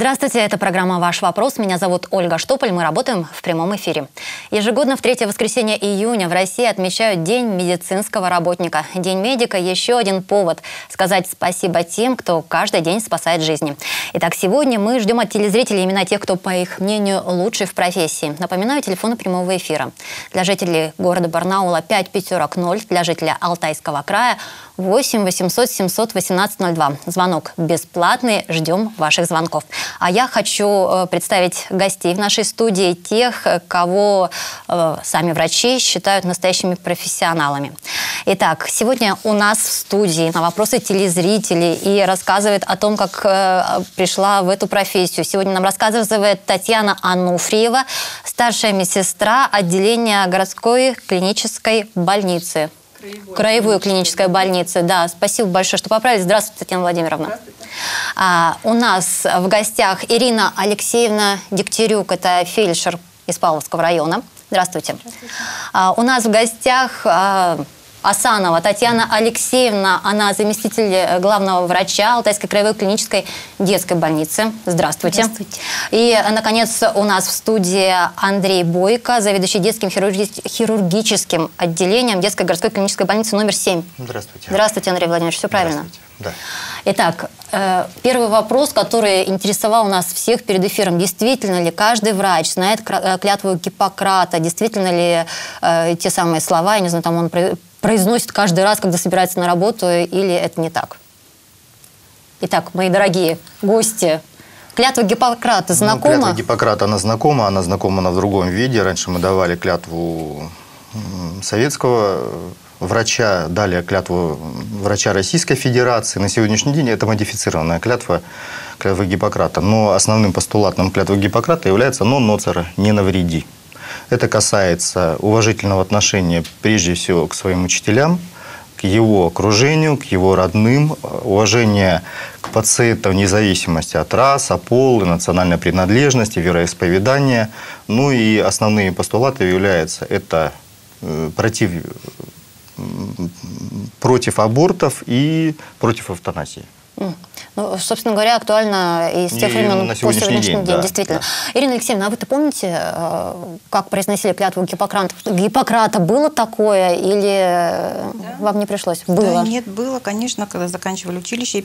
Здравствуйте, это программа «Ваш вопрос». Меня зовут Ольга Штополь, мы работаем в прямом эфире. Ежегодно в третье воскресенье июня в России отмечают День медицинского работника. День медика – еще один повод сказать спасибо тем, кто каждый день спасает жизни. Итак, сегодня мы ждем от телезрителей имена тех, кто, по их мнению, лучший в профессии. Напоминаю, телефоны прямого эфира. Для жителей города Барнаула 5540, для жителя Алтайского края 8 800 718 02. Звонок бесплатный, ждем ваших звонков. А я хочу представить гостей в нашей студии, тех, кого сами врачи считают настоящими профессионалами. Итак, сегодня у нас в студии на вопросы телезрителей и рассказывает о том, как пришла в эту профессию. Сегодня нам рассказывает Татьяна Ануфриева, старшая медсестра отделения городской клинической больницы. Краевой клинической больницы. Да, спасибо большое, что поправились. Здравствуйте, Татьяна Владимировна. Здравствуйте. У нас в гостях Ирина Алексеевна Дегтярюк, это фельдшер из Павловского района. Здравствуйте. Здравствуйте. У нас в гостях Асанова Татьяна Алексеевна, она заместитель главного врача Алтайской краевой клинической детской больницы. Здравствуйте. Здравствуйте. И, наконец, у нас в студии Андрей Бойко, заведующий детским хирургическим отделением детской городской клинической больницы номер 7. Здравствуйте. Здравствуйте, Андрей Владимирович, все правильно? Да. Итак, первый вопрос, который интересовал нас всех перед эфиром. Действительно ли каждый врач знает клятву Гиппократа? Действительно ли те самые слова, я не знаю, там он произносит каждый раз, когда собирается на работу, или это не так? Итак, мои дорогие гости, клятва Гиппократа знакома? Клятва Гиппократа, она знакома в другом виде. Раньше мы давали клятву советского врача, далее клятву врача Российской Федерации. На сегодняшний день это модифицированная клятва Гиппократа. Но основным постулатом клятвы Гиппократа является «non nocere», «не навреди». Это касается уважительного отношения прежде всего к своим учителям, к его окружению, к его родным, уважения к пациентам вне зависимости от расы, пола, национальной принадлежности, вероисповедания. Ну и основные постулаты являются это против абортов и против эвтаназии. Ну, собственно говоря, актуально и с тех времен по сегодняшний день, да, действительно. Да. Ирина Алексеевна, а вы-то помните, как произносили клятву Гиппократа? Было такое или вам не пришлось? Было? Да, нет, было, конечно, когда заканчивали училище, и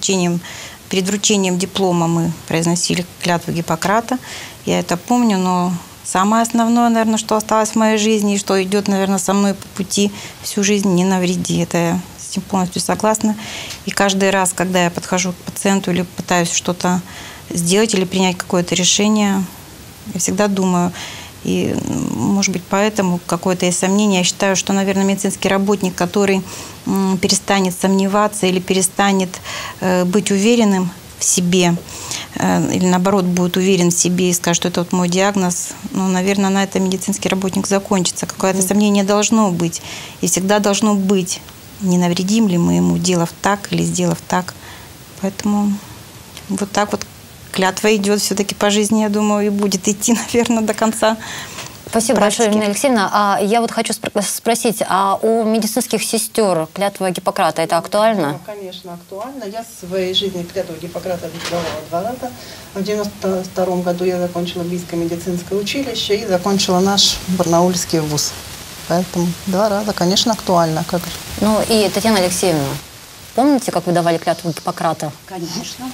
перед вручением диплома мы произносили клятву Гиппократа. Я это помню, но самое основное, наверное, что осталось в моей жизни и что идет, наверное, со мной по пути всю жизнь: не навреди. Это я с этим полностью согласна. И каждый раз, когда я подхожу к пациенту или пытаюсь что-то сделать или принять какое-то решение, я всегда думаю. И, может быть, поэтому какое-то есть сомнение. Я считаю, что, наверное, медицинский работник, который перестанет сомневаться или перестанет быть уверенным в себе, или наоборот будет уверен в себе и скажет, что это вот мой диагноз, ну, наверное, на этом медицинский работник закончится. Какое-то сомнение должно быть. И всегда должно быть, не навредим ли мы ему, делав так или сделав так. Поэтому вот так вот клятва идет все-таки по жизни, я думаю, и будет идти, наверное, до конца. Спасибо большое, Ирина Алексеевна. Я вот хочу спросить, а у медицинских сестер клятва Гиппократа это актуально? Ну, конечно, актуально. Я в своей жизни клятву Гиппократа давала 2 раза. В 1992 году я закончила Бийское медицинское училище и закончила наш Барнаульский вуз. Поэтому 2 раза, конечно, актуально. Как же. Ну и, Татьяна Алексеевна, помните, как вы давали клятву Гиппократа? Конечно.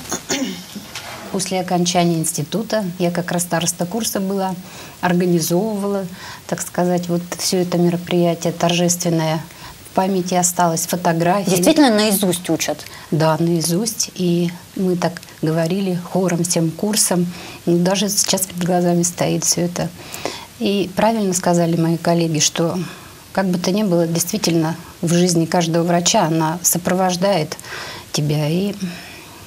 После окончания института, я как раз староста курса была, организовывала, так сказать, вот все это мероприятие торжественное. В памяти осталось фотографии. Действительно наизусть учат? Да, наизусть. И мы так говорили хором всем курсом. Ну, даже сейчас перед глазами стоит все это. И правильно сказали мои коллеги, что как бы то ни было, действительно в жизни каждого врача она сопровождает тебя и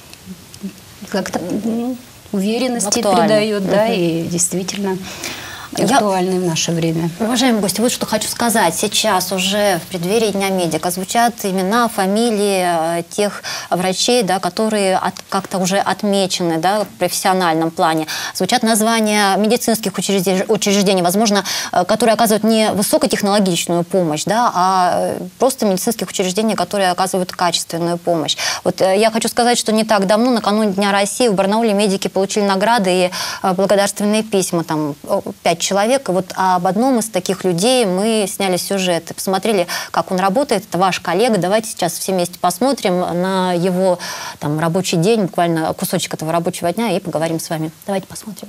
как-то уверенности придает, да, и действительно. актуальны в наше время. Уважаемые гости, вот что хочу сказать. Сейчас уже в преддверии Дня медика звучат имена, фамилии тех врачей, да, которые как-то уже отмечены, да, в профессиональном плане. Звучат названия медицинских учреждений, возможно, которые оказывают не высокотехнологичную помощь, да, а просто медицинских учреждений, которые оказывают качественную помощь. Вот я хочу сказать, что не так давно, накануне Дня России, в Барнауле медики получили награды и благодарственные письма, там 5 человек. И вот об одном из таких людей мы сняли сюжет, посмотрели, как он работает. Это ваш коллега. Давайте сейчас все вместе посмотрим на его там рабочий день, буквально кусочек этого рабочего дня, и поговорим с вами. Давайте посмотрим.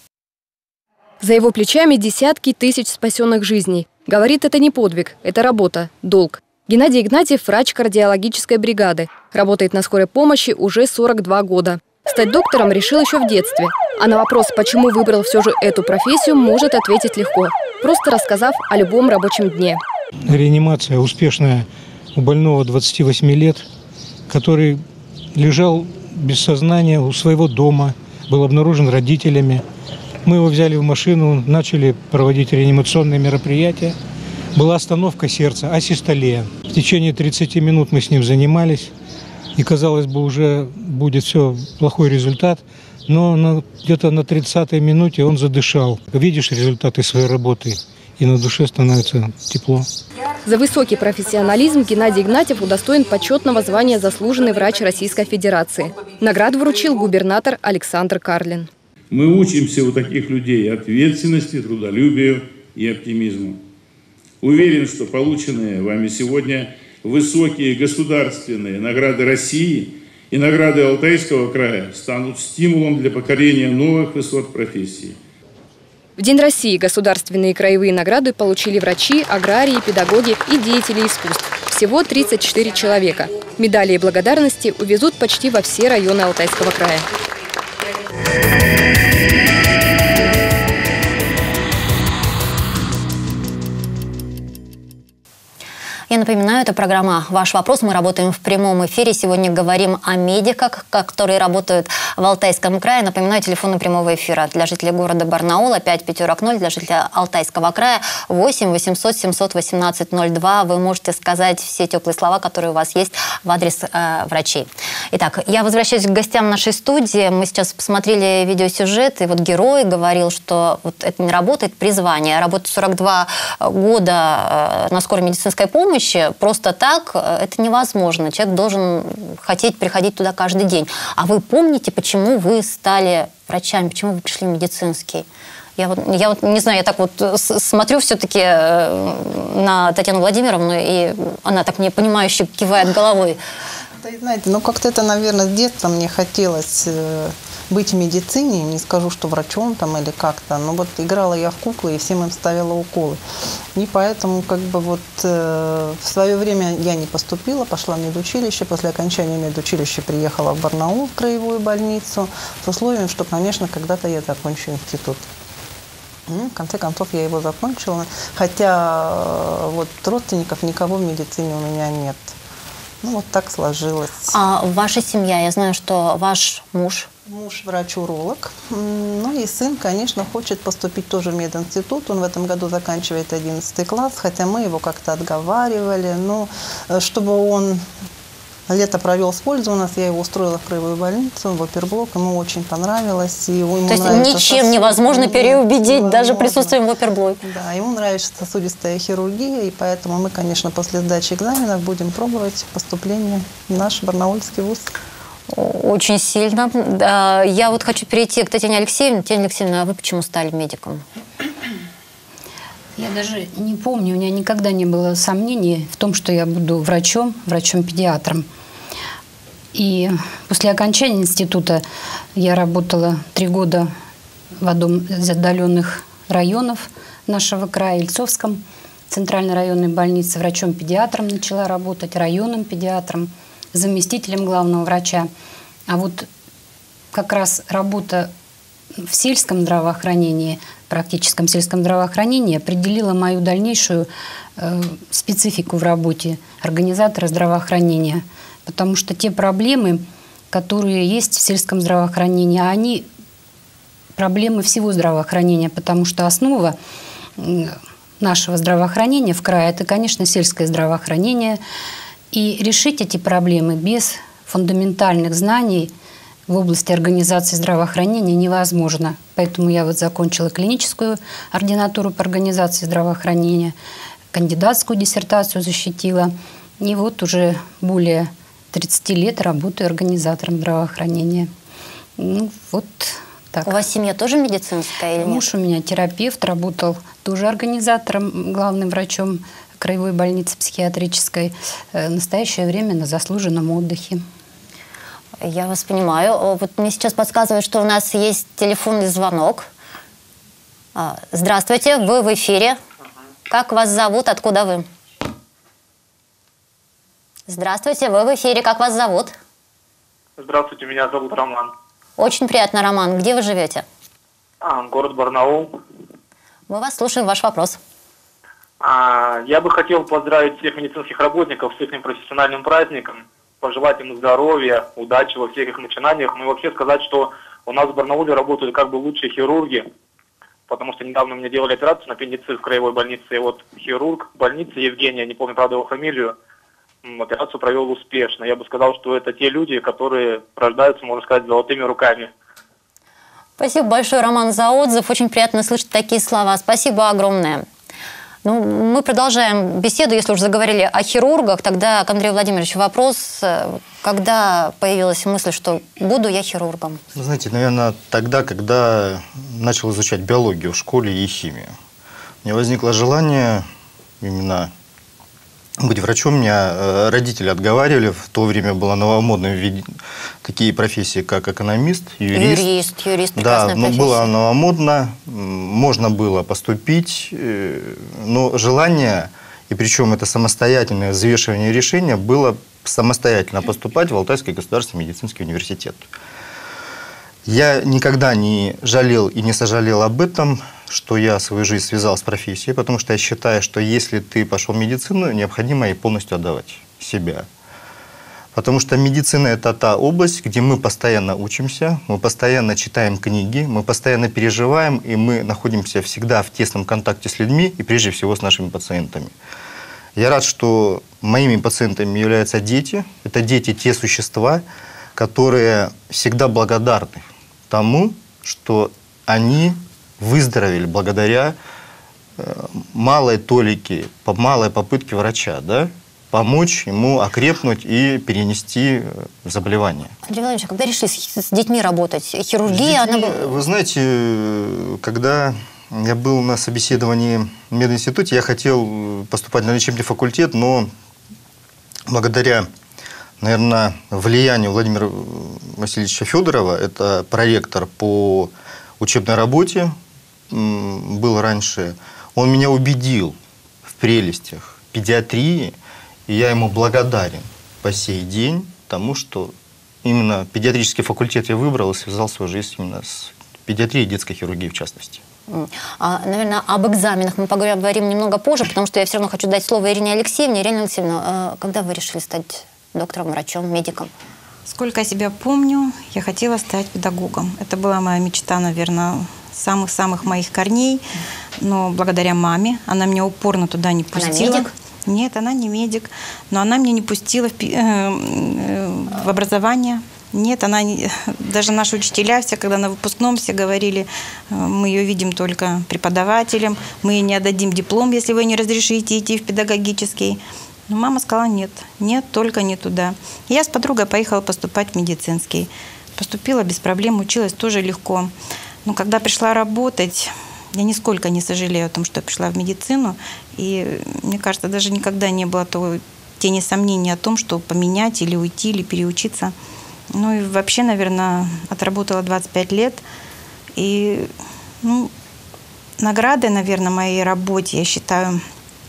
За его плечами десятки тысяч спасенных жизней. Говорит, это не подвиг, это работа, долг. Геннадий Игнатьев – врач кардиологической бригады. Работает на скорой помощи уже 42 года. Стать доктором решил еще в детстве. А на вопрос, почему выбрал все же эту профессию, может ответить легко, просто рассказав о любом рабочем дне. Реанимация успешная у больного 28 лет, который лежал без сознания у своего дома, был обнаружен родителями. Мы его взяли в машину, начали проводить реанимационные мероприятия. Была остановка сердца, асистолия. В течение 30 минут мы с ним занимались. И, казалось бы, уже будет все, плохой результат. Но где-то на 30-й минуте он задышал. Видишь результаты своей работы, и на душе становится тепло. За высокий профессионализм Геннадий Игнатьев удостоен почетного звания «Заслуженный врач Российской Федерации». Награду вручил губернатор Александр Карлин. Мы учимся у таких людей ответственности, трудолюбию и оптимизму. Уверен, что полученные вами сегодня высокие государственные награды России и награды Алтайского края станут стимулом для покорения новых высот профессии. В День России государственные и краевые награды получили врачи, аграрии, педагоги и деятели искусств. Всего 34 человека. Медали и благодарности увезут почти во все районы Алтайского края. Я напоминаю, это программа «Ваш вопрос». Мы работаем в прямом эфире. Сегодня говорим о медиках, которые работают в Алтайском крае. Напоминаю, телефоны прямого эфира для жителей города Барнаула 5540, для жителей Алтайского края 8 800 718 02. Вы можете сказать все теплые слова, которые у вас есть в адрес врачей. Итак, я возвращаюсь к гостям нашей студии. Мы сейчас посмотрели видеосюжет, и вот герой говорил, что вот это не работает, призвание. Работать 42 года на скорой медицинской помощи просто так это невозможно. Человек должен хотеть приходить туда каждый день. А вы помните, почему вы стали врачами, почему вы пришли в медицинский? Я вот не знаю, я так вот смотрю все-таки на Татьяну Владимировну, и она так непонимающе кивает головой. Да, знаете, ну как-то это, наверное, с детства мне хотелось быть в медицине, не скажу, что врачом там или как-то, но вот играла я в куклы и всем им ставила уколы. И поэтому как бы вот в свое время я не поступила, пошла в медучилище, после окончания медучилища приехала в Барнаул, в краевую больницу, с условием, что, конечно, когда-то я закончу институт. В конце концов, я его закончила, хотя вот родственников никого в медицине у меня нет. Ну, вот так сложилось. А ваша семья, я знаю, что ваш муж... Муж врач-уролог. Ну и сын, конечно, хочет поступить тоже в мединститут. Он в этом году заканчивает 11 класс, хотя мы его как-то отговаривали. Но чтобы он лето провел с пользой у нас, я его устроила в краевую больницу, в оперблок. Ему очень понравилось. И ему То есть ничем невозможно переубедить, даже присутствием в оперблоке. Да, ему нравится сосудистая хирургия, и поэтому мы, конечно, после сдачи экзаменов будем пробовать поступление в наш барнаульский вуз. Очень сильно. Я вот хочу перейти к Татьяне Алексеевне. Татьяна Алексеевна, а вы почему стали медиком? Я даже не помню, у меня никогда не было сомнений в том, что я буду врачом-педиатром. И после окончания института я работала 3 года в одном из отдаленных районов нашего края, Ильцовском, центральной районной больнице, врачом-педиатром начала работать, районным педиатром, заместителем главного врача. А вот как раз работа в сельском здравоохранении, практическом сельском здравоохранении определила мою дальнейшую специфику в работе организатора здравоохранения. Потому что те проблемы, которые есть в сельском здравоохранении, они проблемы всего здравоохранения, потому что основа нашего здравоохранения в крае – это, конечно, сельское здравоохранение. И решить эти проблемы без фундаментальных знаний в области организации здравоохранения невозможно. Поэтому я вот закончила клиническую ординатуру по организации здравоохранения, кандидатскую диссертацию защитила. И вот уже более 30 лет работаю организатором здравоохранения. Ну, вот так. У вас семья тоже медицинская или нет? Муж у меня терапевт, работал тоже организатором, главным врачом краевой больницы психиатрической. В настоящее время на заслуженном отдыхе. Я вас понимаю. Вот мне сейчас подсказывают, что у нас есть телефонный звонок. Здравствуйте, вы в эфире. Как вас зовут, откуда вы? Здравствуйте, вы в эфире, как вас зовут? Здравствуйте, меня зовут Роман. Очень приятно, Роман. Где вы живете? Город Барнаул. Мы вас слушаем, ваш вопрос. Я бы хотел поздравить всех медицинских работников с их профессиональным праздником, пожелать им здоровья, удачи во всех их начинаниях. Ну и вообще сказать, что у нас в Барнауле работают как бы лучшие хирурги, потому что недавно мне делали операцию на аппендицит в краевой больнице, и вот хирург больницы Евгения, не помню, правда, его фамилию, операцию провел успешно. Я бы сказал, что это те люди, которые рождаются, можно сказать, золотыми руками. Спасибо большое, Роман, за отзыв. Очень приятно слышать такие слова. Спасибо огромное. Ну, мы продолжаем беседу. Если уже заговорили о хирургах, тогда к Андрею Владимировичу вопрос. Когда появилась мысль, что буду я хирургом? Знаете, наверное, тогда, когда начал изучать биологию в школе и химию. У меня возникло желание именно быть врачом. Меня родители отговаривали. В то время было новомодным такие профессии, как экономист, юрист. Юрист, да, прекрасная но профессия. было новомодно, можно было поступить, но желание, и причем это самостоятельное взвешивание решения, было самостоятельно поступать в Алтайский государственный медицинский университет. Я никогда не жалел и не сожалел об этом, что я свою жизнь связал с профессией, потому что я считаю, что если ты пошел в медицину, необходимо ей полностью отдавать себя. Потому что медицина – это та область, где мы постоянно учимся, мы постоянно читаем книги, мы постоянно переживаем, и мы находимся всегда в тесном контакте с людьми и прежде всего с нашими пациентами. Я рад, что моими пациентами являются дети. Это дети, те существа, которые всегда благодарны тому, что они выздоровели благодаря малой толике, малой попытке врача, да, помочь ему окрепнуть и перенести заболевание. Андрей Владимирович, когда решили с детьми работать? Хирургия? Вы знаете, когда я был на собеседовании в мединституте, я хотел поступать на лечебный факультет, но благодаря, наверное, влиянию Владимира Васильевича Федорова, это проректор по учебной работе, был раньше, он меня убедил в прелестях педиатрии, и я ему благодарен по сей день тому, что именно педиатрический факультет я выбрал и связал свою жизнь именно с педиатрией и детской хирургией в частности. Наверное, об экзаменах мы поговорим немного позже, потому что я все равно хочу дать слово Ирине Алексеевне. Ирина Алексеевна, когда вы решили стать доктором, врачом, медиком? Сколько я себя помню, я хотела стать педагогом. Это была моя мечта, наверное, самых-самых моих корней. Но благодаря маме, она меня упорно туда не пустила. Она медик? Нет, она не медик, но она меня не пустила в образование. Нет, она даже наши учителя, все, когда на выпускном, все говорили, мы ее видим только преподавателем, мы ей не отдадим диплом, если вы не разрешите идти в педагогический. Но мама сказала, нет, только не туда. И я с подругой поехала поступать в медицинский. Поступила без проблем, училась тоже легко. Но когда пришла работать, я нисколько не сожалею о том, что я пришла в медицину. И мне кажется, даже никогда не было тени сомнений о том, что поменять или уйти, или переучиться. Ну и вообще, наверное, отработала 25 лет. И наградой, наверное, моей работе, я считаю,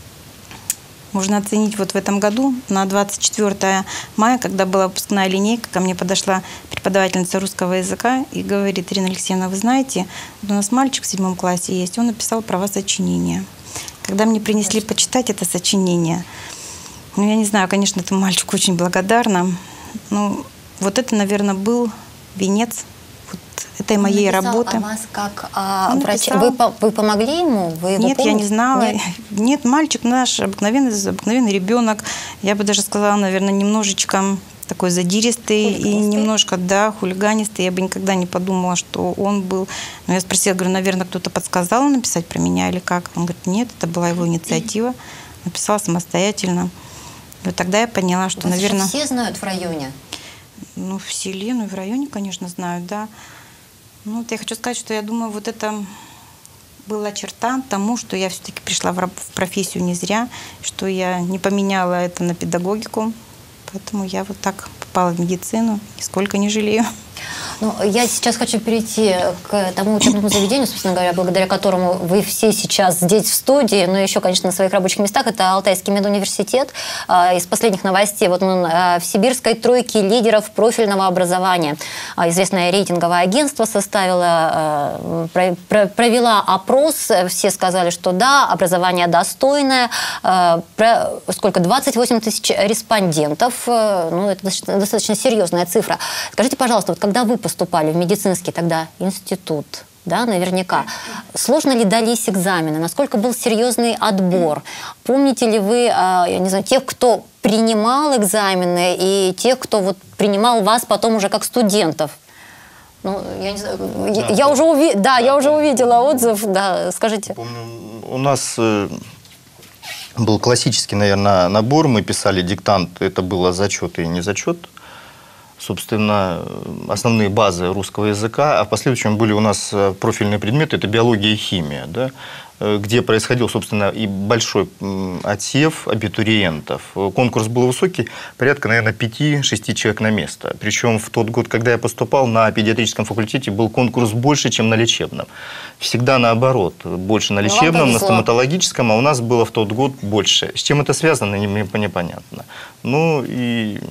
можно оценить вот в этом году, на 24 мая, когда была выпускная линейка, ко мне подошла преподавательница русского языка и говорит: Ирина Алексеевна, вы знаете, у нас мальчик в 7 классе есть, он написал про вас сочинение. Когда мне принесли почитать это сочинение, я не знаю, конечно, этому мальчику очень благодарна, но вот это, наверное, был венец этой моей работы. О вас как о враче. Вы помогли ему? Вы его Нет, помните? я не знала. Нет, мальчик наш, обыкновенный ребенок. Я бы даже сказала, наверное, немножечко такой задиристый и немножко, да, хулиганистый. Я бы никогда не подумала, что он был. Но я спросила, говорю, наверное, кто-то подсказал написать про меня или как? Он говорит, нет, это была его инициатива. Написала самостоятельно. И вот тогда я поняла, что, наверное... все знают в районе? Ну, в селе, ну и в районе, конечно, знают, да. Ну, вот я хочу сказать, что я думаю, вот это была черта тому, что я все-таки пришла в профессию не зря, что я не поменяла это на педагогику. Поэтому я вот так попала в медицину, нисколько не жалею. Ну, я сейчас хочу перейти к тому учебному заведению, собственно говоря, благодаря которому вы все сейчас здесь в студии, но еще, конечно, на своих рабочих местах. Это Алтайский медуниверситет. Из последних новостей. Вот он в сибирской тройке лидеров профильного образования. Известное рейтинговое агентство провела опрос. Все сказали, что да, образование достойное. 28 тысяч респондентов. Ну, это достаточно серьезная цифра. Скажите, пожалуйста, вот когда вы поступали в медицинский тогда институт, да, наверняка, сложно ли дались экзамены? Насколько был серьезный отбор? Помните ли вы, я не знаю, тех, кто принимал экзамены, и тех, кто вот принимал вас потом уже как студентов? Ну, я не знаю, я уже увидела отзыв, да, скажите. Помню, у нас был классический, наверное, набор, мы писали диктант, это было зачет и не зачет. Собственно, основные базы русского языка, а в последующем были у нас профильные предметы, это биология и химия, да, где происходил, собственно, и большой отсев абитуриентов. Конкурс был высокий, порядка, наверное, 5-6 человек на место. Причем в тот год, когда я поступал, на педиатрическом факультете был конкурс больше, чем на лечебном. Всегда наоборот, больше на лечебном, на стоматологическом, а у нас было в тот год больше. С чем это связано, непонятно. Ну и...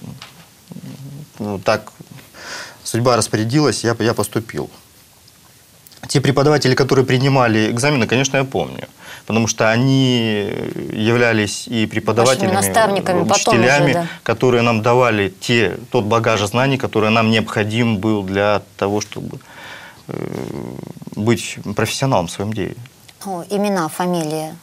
так судьба распорядилась, я поступил. Те преподаватели, которые принимали экзамены, конечно, я помню. Потому что они являлись и преподавателями, наставниками, учителями, потом уже, да, которые нам давали тот багаж знаний, который нам необходим был для того, чтобы быть профессионалом в своем деле. Имена, фамилии?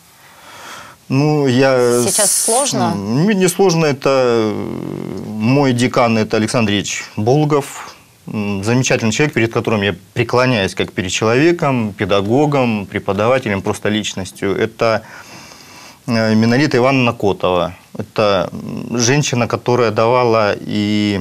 Ну, сейчас сложно? Не сложно. Это мой декан, это Александр Ильич Болгов. Замечательный человек, перед которым я преклоняюсь как перед человеком, педагогом, преподавателем, просто личностью. Это Минолита Ивановна Котова. Это женщина, которая давала и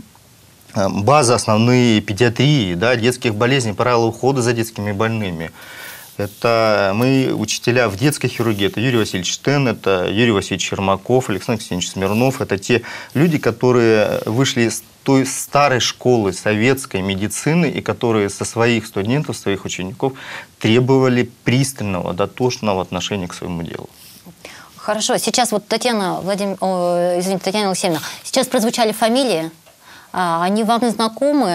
базы основные педиатрии, да, детских болезней, правила ухода за детскими больными. Это мы учителя в детской хирургии. Это Юрий Васильевич Штен, это Юрий Васильевич Чермаков, Александр Алексеевич Смирнов. Это те люди, которые вышли из той старой школы советской медицины и которые со своих студентов, своих учеников требовали пристального, дотошного отношения к своему делу. Хорошо. Сейчас вот Татьяна Алексеевна, сейчас прозвучали фамилии. Они вам знакомы?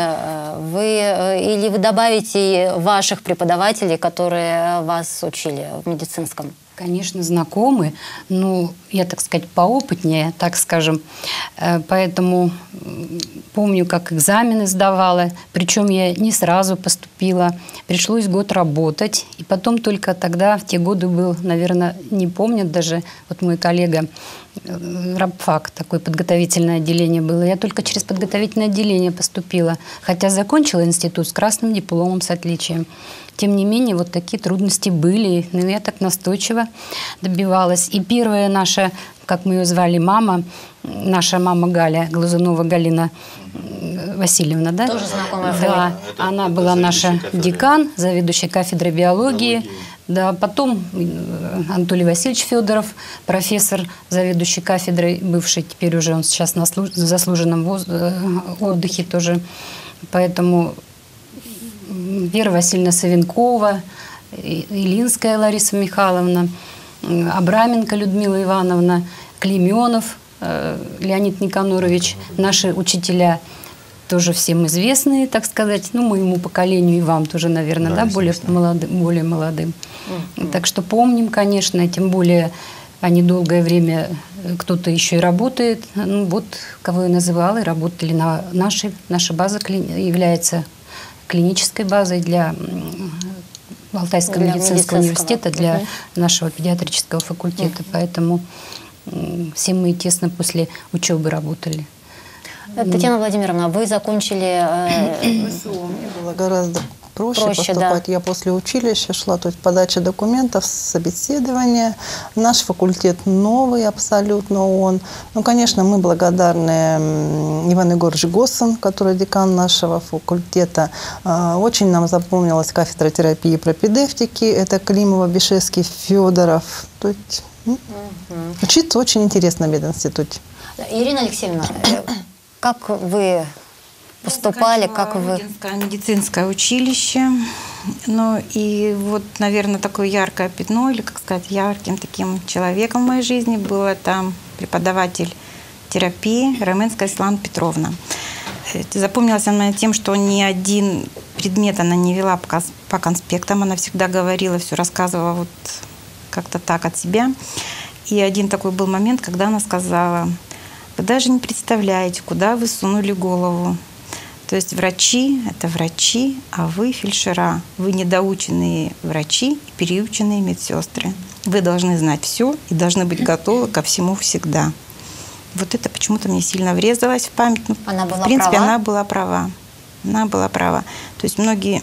Или вы добавите ваших преподавателей, которые вас учили в медицинском? Конечно, знакомы, но я, так сказать, поопытнее, так скажем. Поэтому помню, как экзамены сдавала. Причем я не сразу поступила. Пришлось год работать. И потом только тогда, в те годы был, наверное, не помнят даже, вот мой коллега, рабфак, такое подготовительное отделение было. Я только через подготовительное отделение поступила. Хотя закончила институт с красным дипломом, с отличием. Тем не менее, вот такие трудности были. Но я так настойчиво добивалась. И первая наша, как мы ее звали, мама, наша мама Галя, Глазунова Галина Васильевна, да? Тоже знакомая фамилия. Да, она была наша декан, заведующая кафедрой биологии. Да, потом Анатолий Васильевич Федоров, профессор, заведующий кафедрой, бывший, теперь уже он сейчас на заслуженном отдыхе тоже. Поэтому Вера Васильевна Савенкова, Илинская Лариса Михайловна, Абраменко Людмила Ивановна, Клейменов Леонид Никанорович, наши учителя тоже всем известные, так сказать, ну, моему поколению и вам тоже, наверное, да, более молодым. Так что помним, конечно, тем более они долгое время, кто-то еще и работает. Ну, вот, кого я называла, и работали на наша база является клинической базой для Алтайского медицинского университета, для нашего педиатрического факультета. Поэтому все мы тесно после учебы работали. Татьяна Владимировна, вы закончили... Мне было гораздо проще поступать. Да. Я после училища шла, то есть подача документов, собеседование. Наш факультет новый абсолютно он. Ну, конечно, мы благодарны Ивану Егоровичу Госсен, который декан нашего факультета. Очень нам запомнилась кафедра терапии и пропедевтики. Это Климова, Бешевский, Федоров. То есть, учиться очень интересно в мединституте. Ирина Алексеевна, как вы поступали, как вы... Ордынское медицинское училище. Ну и вот, наверное, такое яркое пятно, или, как сказать, ярким таким человеком в моей жизни был это преподаватель терапии Раменская Светлана Петровна. Запомнилась она тем, что ни один предмет она не вела по конспектам, она всегда говорила, все рассказывала вот как-то так от себя. И один такой был момент, когда она сказала: вы даже не представляете, куда вы сунули голову. То есть врачи – это врачи, а вы фельдшера. Вы недоученные врачи и переученные медсестры. Вы должны знать все и должны быть готовы ко всему всегда. Вот это почему-то мне сильно врезалось в память. Она была в принципе, права? Она была права. Она была права. То есть многие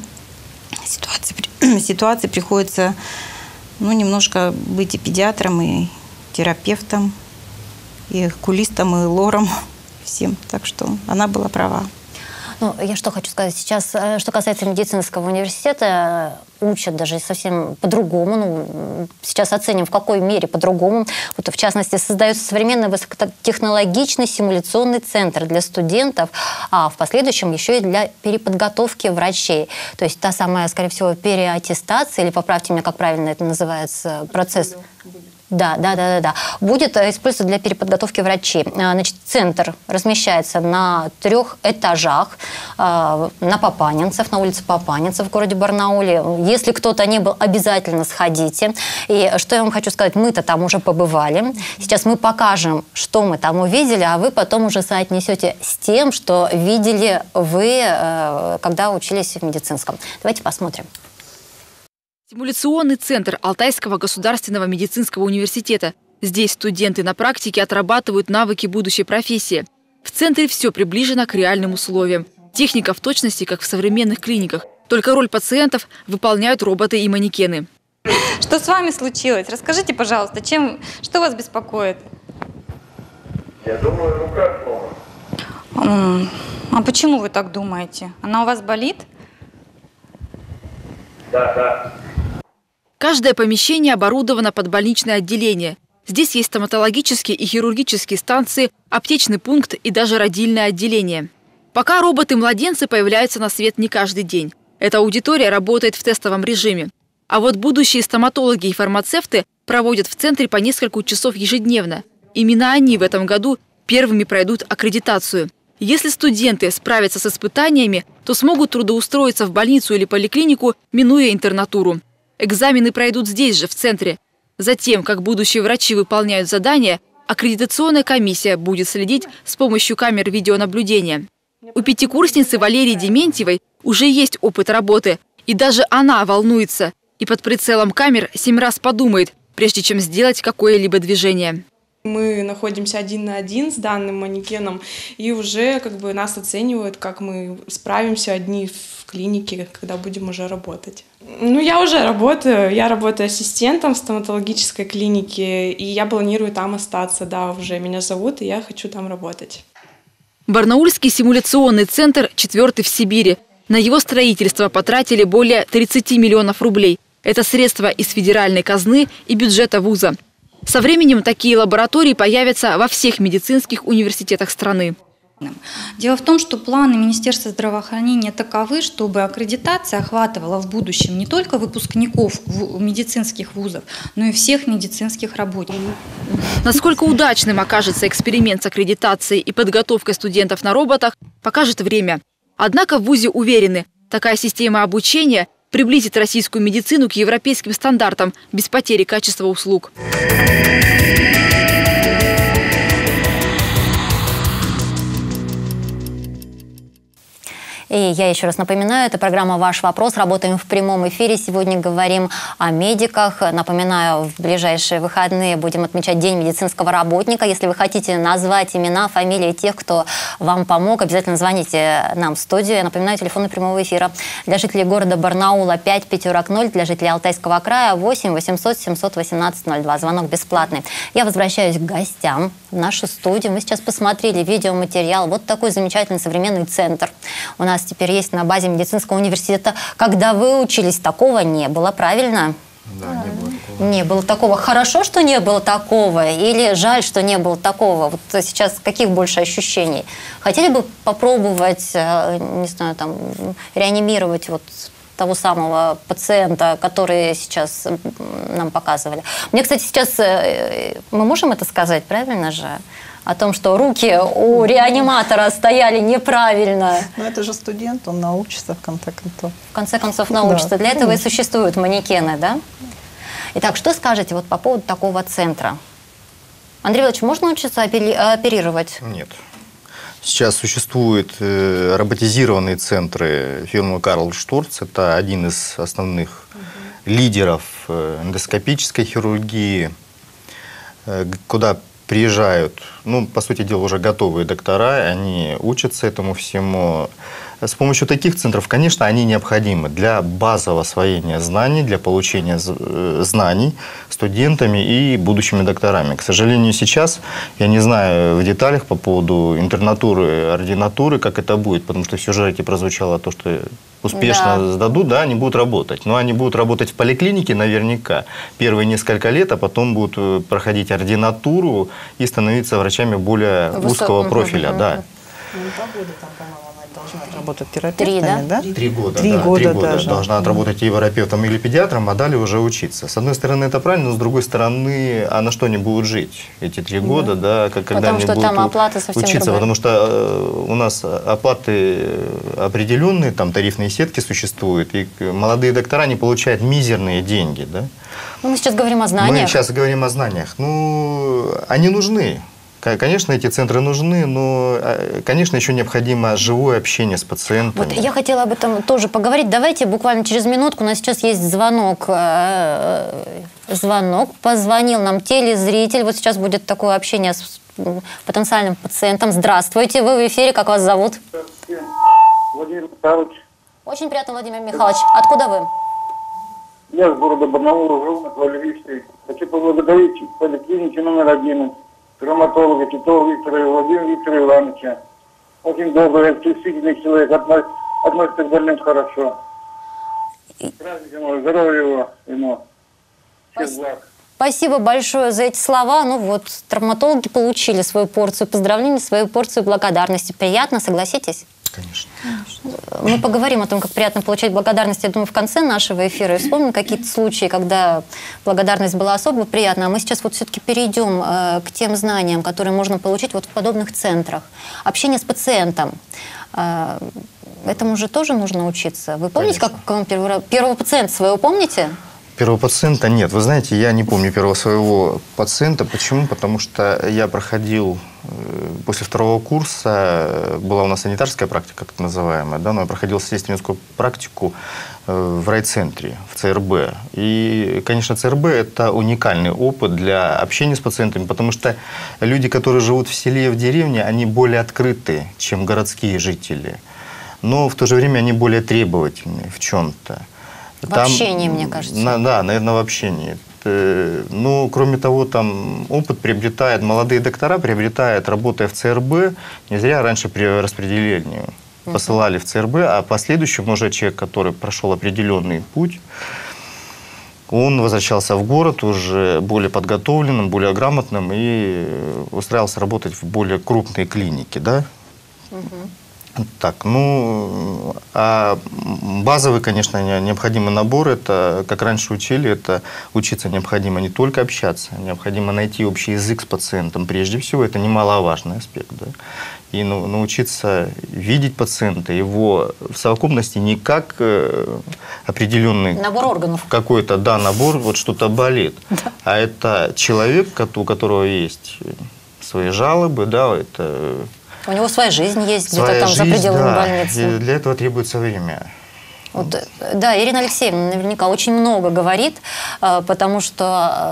ситуации приходится немножко быть и педиатром, и терапевтом, и окулистом, и лором всем. Так что она была права. Ну, я что хочу сказать. Сейчас, что касается медицинского университета, учат даже совсем по-другому. Ну, сейчас оценим, в какой мере по-другому. Вот, в частности, создается современный высокотехнологичный симуляционный центр для студентов, а в последующем еще и для переподготовки врачей. То есть та самая, скорее всего, переаттестация, или поправьте меня, как правильно это называется, процесс... Да. Будет использоваться для переподготовки врачей. Значит, центр размещается на 3 этажах на Папанинцев, на улице Папанинцев в городе Барнауле. Если кто-то не был, обязательно сходите. И что я вам хочу сказать, мы-то там уже побывали. Сейчас мы покажем, что мы там увидели, а вы потом уже соотнесете с тем, что видели вы, когда учились в медицинском. Давайте посмотрим. Симуляционный центр Алтайского государственного медицинского университета. Здесь студенты на практике отрабатывают навыки будущей профессии. В центре все приближено к реальным условиям. Техника в точности, как в современных клиниках. Только роль пациентов выполняют роботы и манекены. Что с вами случилось? Расскажите, пожалуйста, что вас беспокоит? Я думаю, рука сломана. А почему вы так думаете? Она у вас болит? Да. Каждое помещение оборудовано под больничное отделение. Здесь есть стоматологические и хирургические станции, аптечный пункт и даже родильное отделение. Пока роботы-младенцы появляются на свет не каждый день. Эта аудитория работает в тестовом режиме. А вот будущие стоматологи и фармацевты проводят в центре по несколько часов ежедневно. Именно они в этом году первыми пройдут аккредитацию. Если студенты справятся с испытаниями, то смогут трудоустроиться в больницу или поликлинику, минуя интернатуру. Экзамены пройдут здесь же, в центре. Затем, как будущие врачи выполняют задания, аккредитационная комиссия будет следить с помощью камер видеонаблюдения. У пятикурсницы Валерии Дементьевой уже есть опыт работы. И даже она волнуется. И под прицелом камер 7 раз подумает, прежде чем сделать какое-либо движение. Мы находимся 1 на 1 с данным манекеном, и уже нас оценивают, как мы справимся одни в клинике, когда будем уже работать. Я уже работаю. Я работаю ассистентом в стоматологической клинике, и я планирую там остаться. Да, уже меня зовут, и я хочу там работать. Барнаульский симуляционный центр 4-й в Сибири. На его строительство потратили более 30 миллионов рублей. Это средства из федеральной казны и бюджета вуза. Со временем такие лаборатории появятся во всех медицинских университетах страны. Дело в том, что планы Министерства здравоохранения таковы, чтобы аккредитация охватывала в будущем не только выпускников медицинских вузов, но и всех медицинских работников. Насколько удачным окажется эксперимент с аккредитацией и подготовкой студентов на роботах, покажет время. Однако в вузе уверены, такая система обучения приблизит российскую медицину к европейским стандартам без потери качества услуг. И я еще раз напоминаю, это программа «Ваш вопрос». Работаем в прямом эфире. Сегодня говорим о медиках. Напоминаю, в ближайшие выходные будем отмечать День медицинского работника. Если вы хотите назвать имена, фамилии тех, кто вам помог, обязательно звоните нам в студию. Я напоминаю, телефоны прямого эфира. Для жителей города Барнаула 5-0, для жителей Алтайского края 8 800 718 02. Звонок бесплатный. Я возвращаюсь к гостям в нашу студию. Мы сейчас посмотрели видеоматериал. Вот такой замечательный современный центр у нас теперь есть на базе медицинского университета. Когда вы учились, такого не было, правильно? Да, не было такого. Не было такого. Хорошо, что не было такого? Или жаль, что не было такого? Вот сейчас каких больше ощущений? Хотели бы попробовать, не знаю, там, реанимировать вот того самого пациента, который сейчас нам показывали? Мне, кстати, сейчас... Мы можем это сказать, правильно же? О том, что руки у реаниматора стояли неправильно. Но это же студент, он научится в конце концов. В конце концов научится. Да, для этого и существуют манекены, да? Итак, что скажете вот по поводу такого центра? Андрей Владимирович, можно научиться оперировать? Нет. Сейчас существуют роботизированные центры фирмы Карл Шторц. Это один из основных лидеров эндоскопической хирургии, куда приезжают, ну, по сути дела, уже готовые доктора, они учатся этому всему. С помощью таких центров, конечно, они необходимы для базового освоения знаний, для получения знаний студентами и будущими докторами. К сожалению, сейчас я не знаю в деталях по поводу интернатуры, ординатуры, как это будет, потому что в сюжете прозвучало то, что успешно сдадут, да, они будут работать. Но они будут работать в поликлинике наверняка первые несколько лет, а потом будут проходить ординатуру и становиться врачами более узкого профиля. Да. 2 года там, по-моему, она должна работать терапевтами, да? 3 года. 3 года даже. Должна отработать и терапевтом, или педиатром, а далее уже учиться. С одной стороны, это правильно, но с другой стороны, а на что они будут жить эти 3 года, да, когда они будут там оплата совсем учиться. другая. Потому что у нас оплаты определенные, там тарифные сетки существуют, и молодые доктора не получают мизерные деньги, да? Ну, мы сейчас говорим о знаниях. Мы сейчас говорим о знаниях. Ну, они нужны. Конечно, эти центры нужны, но, конечно, еще необходимо живое общение с пациентами. Вот я хотела об этом тоже поговорить. Давайте буквально через минутку. У нас сейчас есть звонок. Позвонил нам телезритель. Вот сейчас будет такое общение с потенциальным пациентом. Здравствуйте, вы в эфире. Как вас зовут? Владимир Михайлович. Очень приятно, Владимир Михайлович. Откуда вы? Я с города Барнаула, живу на Клавлевичной. Хочу поблагодарить поликлинику номер 1. Травматолога Титова Виктора и Владимира Виктора Ивановича. Очень добрый, чувствительный человек, относится к больным хорошо. Праздником, здоровья ему. Всех благ. Спасибо большое за эти слова. Ну вот, травматологи получили свою порцию поздравлений, свою порцию благодарности. Приятно, согласитесь? Конечно. Мы поговорим о том, как приятно получать благодарность, я думаю, в конце нашего эфира. И вспомним какие-то случаи, когда благодарность была особо приятна. А мы сейчас вот все-таки перейдем к тем знаниям, которые можно получить вот в подобных центрах. Общение с пациентом. Этому же тоже нужно учиться. Вы помните, как к вам первого пациента своего помните? Первого пациента нет. Вы знаете, я не помню первого своего пациента. Почему? Потому что я проходил после 2-го курса, была у нас санитарская практика, так называемая, да, но я проходил сестринскую практику в райцентре, в ЦРБ. И, конечно, ЦРБ – это уникальный опыт для общения с пациентами, потому что люди, которые живут в селе и в деревне, они более открыты, чем городские жители. Но в то же время они более требовательны в чем-то. В общении, мне кажется. Да, наверное, в общении. Ну, кроме того, там опыт приобретает, молодые доктора приобретают, работая в ЦРБ, не зря раньше при распределении посылали в ЦРБ, а последующем уже человек, который прошел определенный путь, он возвращался в город уже более подготовленным, более грамотным и устраивался работать в более крупные клиники, да? Так, ну, а базовый, конечно, необходимый набор, это, как раньше учили, это учиться необходимо не только общаться, необходимо найти общий язык с пациентом. Прежде всего, это немаловажный аспект, да? И научиться видеть пациента, его в совокупности не как определенный... Набор органов. Какой-то, да, набор, вот что-то болит. Да. А это человек, у которого есть свои жалобы, да, это... У него своя жизнь есть где-то Своя там жизнь, за пределами да, больницы. И для этого требуется время. Вот, да, Ирина Алексеевна наверняка очень много говорит, потому что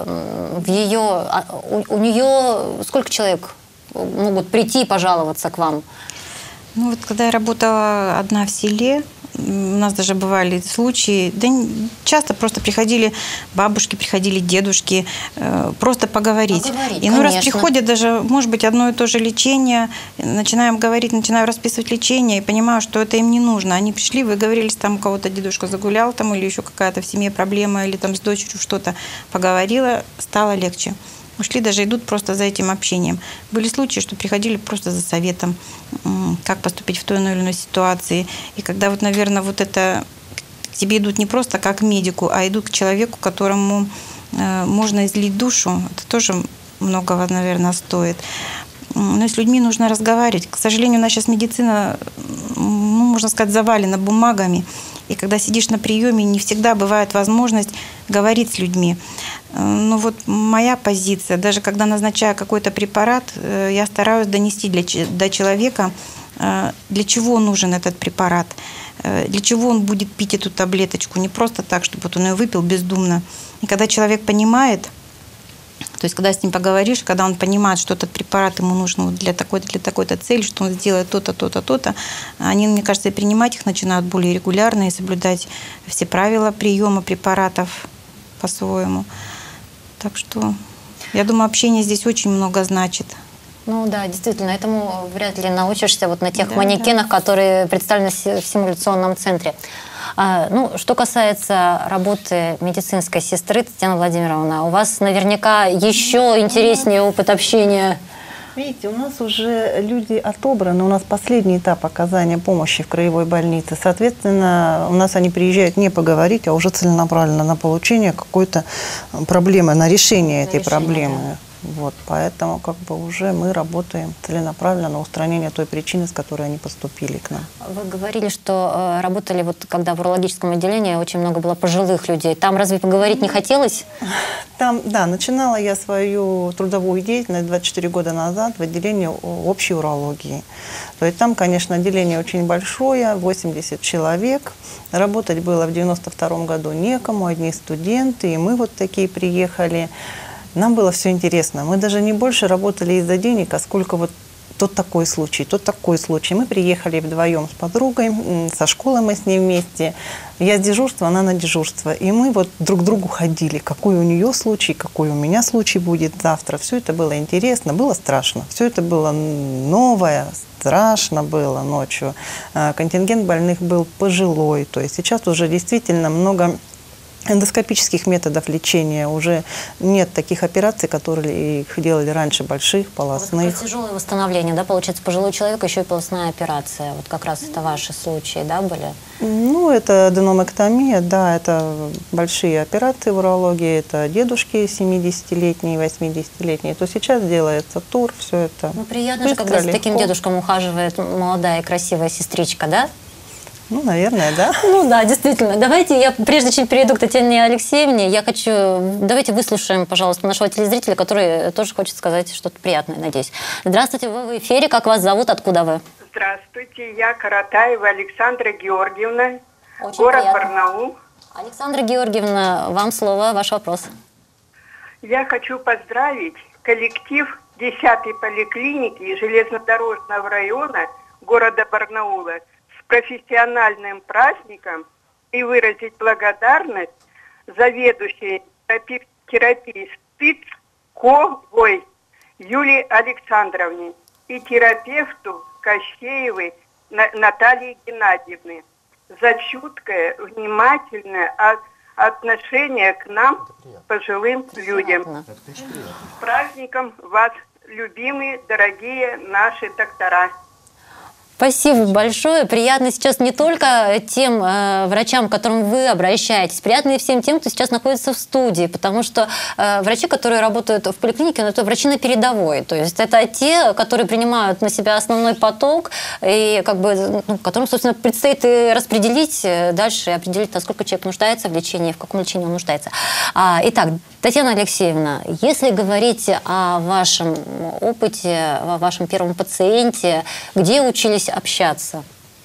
у нее сколько человек могут прийти и пожаловаться к вам? Ну вот когда я работала одна в селе, у нас даже бывали случаи, да часто просто приходили бабушки, приходили дедушки, просто поговорить. Иной раз приходят даже, может быть, одно и то же лечение, начинаем говорить, начинаю расписывать лечение и понимаю, что это им не нужно. Они пришли, вы говорили, там у кого-то дедушка загулял, там, или еще какая-то в семье проблема, или там с дочерью что-то поговорила, стало легче. Ушли, даже идут просто за этим общением. Были случаи, что приходили просто за советом, как поступить в той или иной ситуации. И когда вот, наверное, вот это к тебе идут не просто как к медику, а идут к человеку, которому можно излить душу, это тоже многого, наверное, стоит. Но с людьми нужно разговаривать. К сожалению, у нас сейчас медицина, ну, можно сказать, завалена бумагами. И когда сидишь на приеме, не всегда бывает возможность говорить с людьми. Но вот моя позиция, даже когда назначаю какой-то препарат, я стараюсь донести до человека, для чего нужен этот препарат, для чего он будет пить эту таблеточку. Не просто так, чтобы вот он ее выпил бездумно. И когда человек понимает, то есть когда с ним поговоришь, когда он понимает, что этот препарат ему нужен для такой-то цели, что он сделает то-то, то-то, то-то, они, мне кажется, и принимать их начинают более регулярно и соблюдать все правила приема препаратов по-своему. Так что, я думаю, общение здесь очень много значит. Ну да, действительно, этому вряд ли научишься вот на тех манекенах, которые представлены в симуляционном центре. Ну, что касается работы медицинской сестры, Татьяна Владимировна, у вас наверняка еще интереснее опыт общения. Видите, у нас уже люди отобраны, у нас последний этап оказания помощи в краевой больнице. Соответственно, у нас они приезжают не поговорить, а уже целенаправленно на получение какой-то проблемы, на решение этой проблемы. Да. Вот, поэтому как бы уже мы работаем целенаправленно на устранение той причины, с которой они поступили к нам. Вы говорили, что работали, вот когда в урологическом отделении очень много было пожилых людей. Там разве поговорить не хотелось? Там, да, начинала я свою трудовую деятельность 24 года назад в отделении общей урологии. То есть там, конечно, отделение очень большое, 80 человек. Работать было в 92 году некому, одни студенты, и мы вот такие приехали. Нам было все интересно. Мы даже не больше работали из-за денег, а сколько вот тот такой случай, тот такой случай. Мы приехали вдвоем с подругой, со школы мы с ней вместе. Я с дежурства, она на дежурство. И мы вот друг к другу ходили, какой у нее случай, какой у меня случай будет завтра. Все это было интересно, было страшно. Все это было новое, страшно было ночью. Контингент больных был пожилой. То есть сейчас уже действительно много эндоскопических методов лечения, уже нет таких операций, которые их делали раньше, больших, полостных. Вот тяжелое восстановление, да, получается, пожилой человек, еще и полостная операция. Вот как раз это ваши случаи, да, были? Ну, это аденомэктомия, да, это большие операции в урологии, это дедушки 70-летние, 80-летние. То сейчас делается тур, все это. Ну, приятно же, когда за таким дедушком ухаживает молодая и красивая сестричка, да? Ну, наверное, да. Ну да, действительно. Давайте я, прежде чем перейду к Татьяне Алексеевне, давайте выслушаем, пожалуйста, нашего телезрителя, который тоже хочет сказать что-то приятное, надеюсь. Здравствуйте, вы в эфире. Как вас зовут? Откуда вы? Здравствуйте, я Каратаева Александра Георгиевна, очень город приятно. Барнаул. Александра Георгиевна, вам слово, ваш вопрос. Я хочу поздравить коллектив 10-й поликлиники железнодорожного района города Барнаула с профессиональным праздником и выразить благодарность заведующей терапией Стыцковой Юлии Александровне и терапевту Кощеевой Натальи Геннадьевны за чуткое, внимательное отношение к нам, пожилым людям. С праздником вас, любимые, дорогие наши доктора. Спасибо большое. Приятно сейчас не только тем врачам, к которым вы обращаетесь, приятно и всем тем, кто сейчас находится в студии, потому что врачи, которые работают в поликлинике, это врачи на передовой. То есть это те, которые принимают на себя основной поток, и которым, собственно, предстоит и распределить дальше, и определить, насколько человек нуждается в лечении, в каком лечении он нуждается. Итак, Татьяна Алексеевна, если говорить о вашем опыте, о вашем первом пациенте, где учились общаться?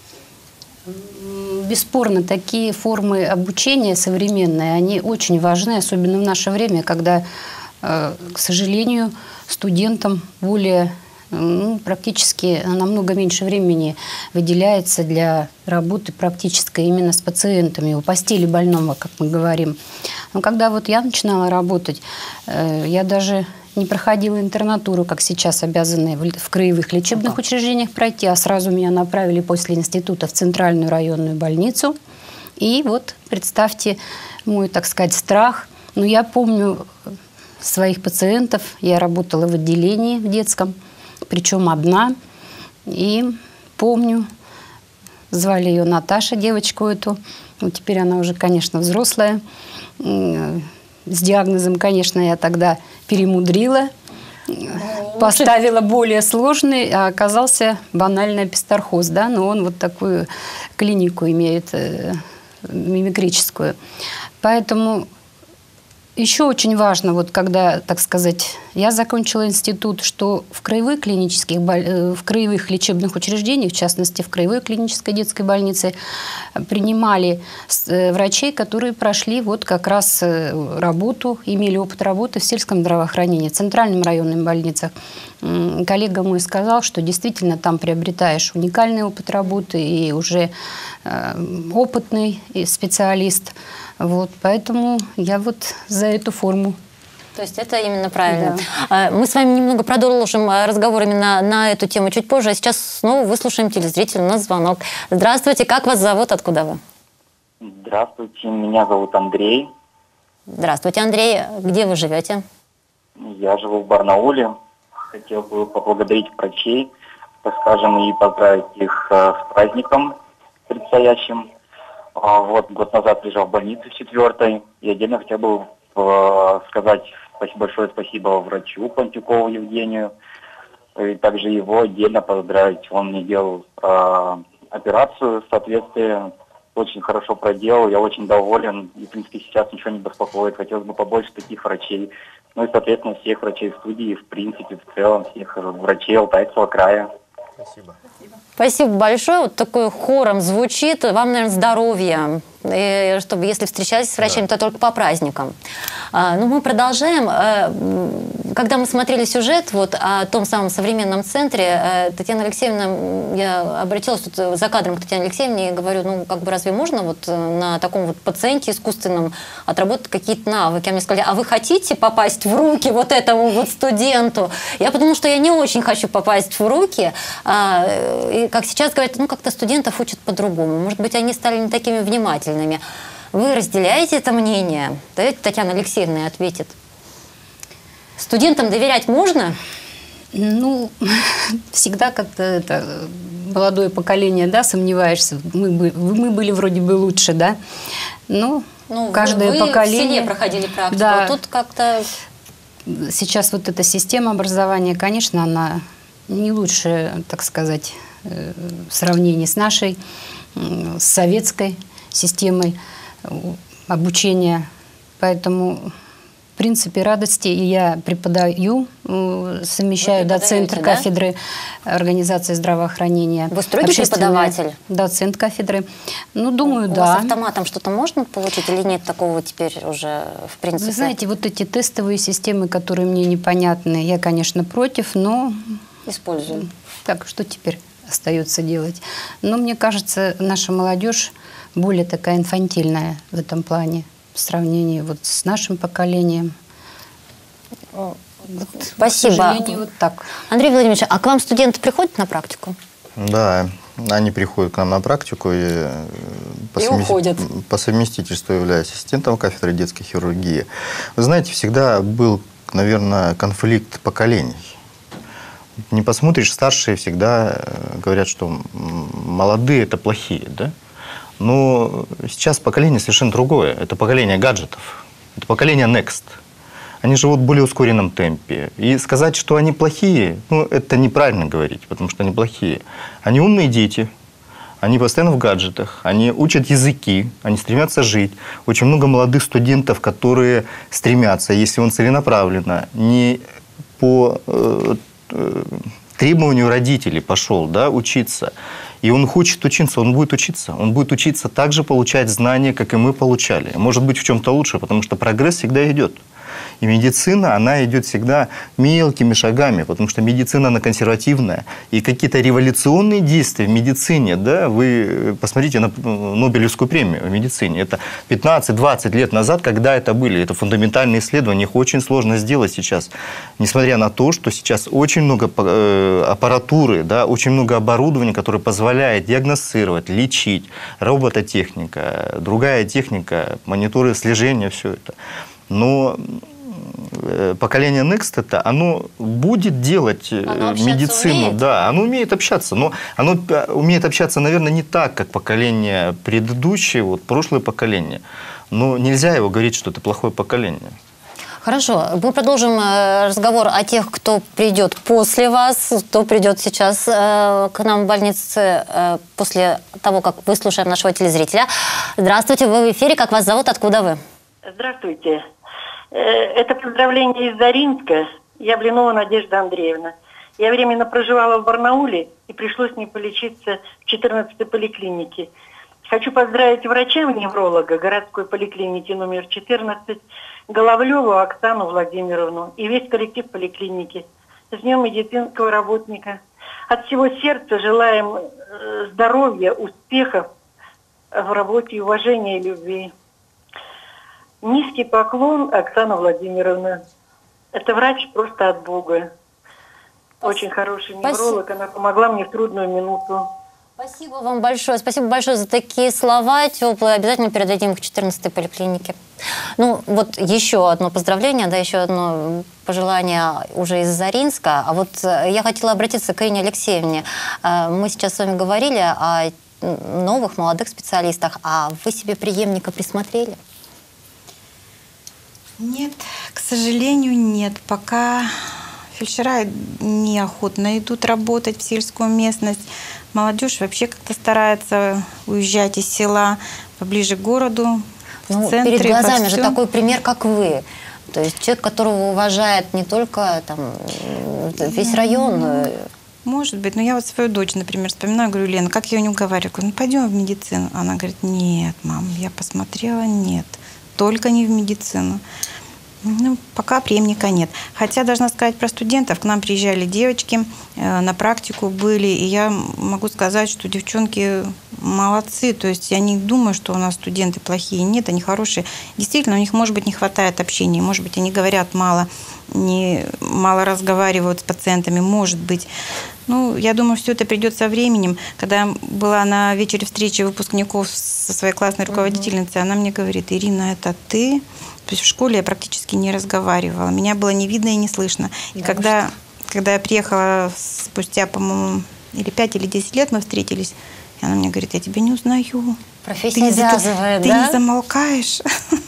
Бесспорно, такие формы обучения современные, они очень важны, особенно в наше время, когда, к сожалению, студентам более, практически намного меньше времени выделяется для работы практической именно с пациентами, у постели больного, как мы говорим. Но когда вот я начинала работать, я даже не проходила интернатуру, как сейчас обязаны в краевых лечебных учреждениях пройти, а сразу меня направили после института в Центральную районную больницу. И вот представьте мой, так сказать, страх. Но я помню своих пациентов, я работала в отделении в детском, причем одна. И помню, звали ее Наташа, девочку эту. Теперь она уже, конечно, взрослая. С диагнозом, конечно, я тогда перемудрила, поставила более сложный, а оказался банальный писторхоз, да, но он вот такую клинику имеет, мимикрическую. Поэтому еще очень важно, вот когда, так сказать, я закончила институт, что в краевых лечебных учреждениях, в частности, в краевой клинической детской больнице, принимали врачей, которые прошли вот как раз работу, имели опыт работы в сельском здравоохранении, в центральном районном больницах. Коллега мой сказал, что действительно там приобретаешь уникальный опыт работы и уже опытный специалист. Вот, поэтому я вот за эту форму. То есть это именно правильно. Да. Мы с вами немного продолжим разговор именно на эту тему чуть позже. А сейчас снова выслушаем телезрителя. У нас звонок. Здравствуйте, как вас зовут, откуда вы? Здравствуйте, меня зовут Андрей. Здравствуйте, Андрей. Где вы живете? Я живу в Барнауле. Хотел бы поблагодарить врачей, так скажем, и поздравить их с праздником предстоящим. Вот год назад лежал в больнице в 4-й. И отдельно хотел бы сказать большое спасибо врачу Пантюкову Евгению. И также его отдельно поздравить. Он мне делал операцию в соответствии. Очень хорошо проделал. Я очень доволен. И, в принципе, сейчас ничего не беспокоит. Хотелось бы побольше таких врачей. Ну и, соответственно, всех врачей в студии, в принципе, в целом, всех врачей Алтайского края. Спасибо. Спасибо большое. Вот такой хором звучит. Вам, наверное, здоровья. И чтобы, если встречались с врачами, то только по праздникам. Ну, мы продолжаем. Когда мы смотрели сюжет вот, о том самом современном центре, Татьяна Алексеевна, я обратилась тут за кадром к Татьяне Алексеевне и говорю, ну, как бы разве можно вот на таком вот пациенте искусственном отработать какие-то навыки? А мне сказали, а вы хотите попасть в руки вот этому вот студенту? Я подумала, что я не очень хочу попасть в руки. И как сейчас говорят, ну, как-то студентов учат по-другому. Может быть, они стали не такими внимательными. Вы разделяете это мнение? Давайте Татьяна Алексеевна ответит. Студентам доверять можно? Ну, всегда как-то это молодое поколение, да, сомневаешься. Мы были вроде бы лучше, да. Но каждое поколение... Вы в селе проходили практику, да. А тут как-то... Сейчас вот эта система образования, конечно, она не лучше, так сказать, в сравнении с нашей, с советской системой обучения. Поэтому, в принципе, радости. И я преподаю, совмещаю доцент кафедры организации здравоохранения. Вы строгий преподаватель? Доцент кафедры. Ну, думаю, да. У вас автоматом что-то можно получить или нет такого теперь уже, в принципе? Вы знаете, вот эти тестовые системы, которые мне непонятны, я, конечно, против, но... Использую. Так, что теперь остается делать? Но мне кажется, наша молодежь более такая инфантильная в этом плане, в сравнении вот с нашим поколением. Спасибо. К сожалению, вот так. Андрей Владимирович, а к вам студенты приходят на практику? Да, они приходят к нам на практику и уходят. По совместительству являюсь ассистентом кафедры детской хирургии. Вы знаете, всегда был, наверное, конфликт поколений. не посмотришь, старшие всегда говорят, что молодые – это плохие, да? Но сейчас поколение совершенно другое. Это поколение гаджетов, это поколение Next. Они живут в более ускоренном темпе. И сказать, что они плохие, ну, это неправильно говорить, потому что они плохие. Они умные дети, они постоянно в гаджетах, они учат языки, они стремятся жить. Очень много молодых студентов, которые стремятся, если он целенаправленно, не по требованию родителей пошел, да, учиться, и он хочет учиться, он будет учиться. Он будет учиться так же получать знания, как и мы получали. Может быть, в чем-то лучше, потому что прогресс всегда идет. И медицина, она идет всегда мелкими шагами, потому что медицина, она консервативная. И какие-то революционные действия в медицине, да, вы посмотрите на Нобелевскую премию в медицине. Это 15-20 лет назад, когда это были. Это фундаментальные исследования, их очень сложно сделать сейчас. Несмотря на то, что сейчас очень много аппаратуры, да, очень много оборудования, которое позволяет диагностировать, лечить, робототехника, другая техника, мониторы слежения, все это. Но поколение Next это, оно будет делать медицину. Умеет. Да, оно умеет общаться. Но оно умеет общаться, наверное, не так, как поколение предыдущее, вот прошлое поколение. Но нельзя его говорить, что это плохое поколение. Хорошо, мы продолжим разговор о тех, кто придет после вас, кто придет сейчас к нам в больнице после того, как выслушаем нашего телезрителя. Здравствуйте, вы в эфире. Как вас зовут? Откуда вы? Здравствуйте. Это поздравление из Заринска. Я Блинова Надежда Андреевна. Я временно проживала в Барнауле и пришлось мне полечиться в 14-й поликлинике. Хочу поздравить врача-невролога городской поликлиники номер 14 Головлеву Оксану Владимировну и весь коллектив поликлиники. С Днем медицинского работника. От всего сердца желаем здоровья, успехов в работе, уважения и любви. Низкий поклон, Оксана Владимировна. Это врач просто от Бога. Очень хороший невролог. Она помогла мне в трудную минуту. Спасибо вам большое. Спасибо большое за такие слова теплые. Обязательно передадим их в 14-й поликлинике. Ну, вот еще одно поздравление, да, еще одно пожелание уже из Заринска. А вот я хотела обратиться к Ирине Алексеевне. Мы сейчас с вами говорили о новых молодых специалистах. А вы себе преемника присмотрели? Нет, к сожалению, нет. Пока фельдшера неохотно идут работать в сельскую местность. Молодежь вообще как-то старается уезжать из села поближе к городу, в центре. Перед глазами же такой пример, как вы. То есть человек, которого уважает не только там, весь район. Может быть. Но я вот свою дочь, например, вспоминаю, говорю, Лена, как я ее не уговариваю? Говорю, ну пойдем в медицину. Она говорит, нет, мам, я посмотрела, нет. Только не в медицину. Ну, пока преемника нет. Хотя, должна сказать про студентов. К нам приезжали девочки, на практику были. И я могу сказать, что девчонки молодцы. То есть я не думаю, что у нас студенты плохие. Нет, они хорошие. Действительно, у них, может быть, не хватает общения. Может быть, они говорят мало, мало разговаривают с пациентами. Может быть. Ну, я думаю, все это придет со временем. Когда я была на вечере встречи выпускников со своей классной руководительницей, она мне говорит, Ирина, это ты? То есть в школе я практически не разговаривала. Меня было не видно и не слышно. И когда я приехала спустя, по-моему, или 5, или 10 лет мы встретились, и она мне говорит, я тебя не узнаю. Профессия связывает, да? Ты не замолкаешь.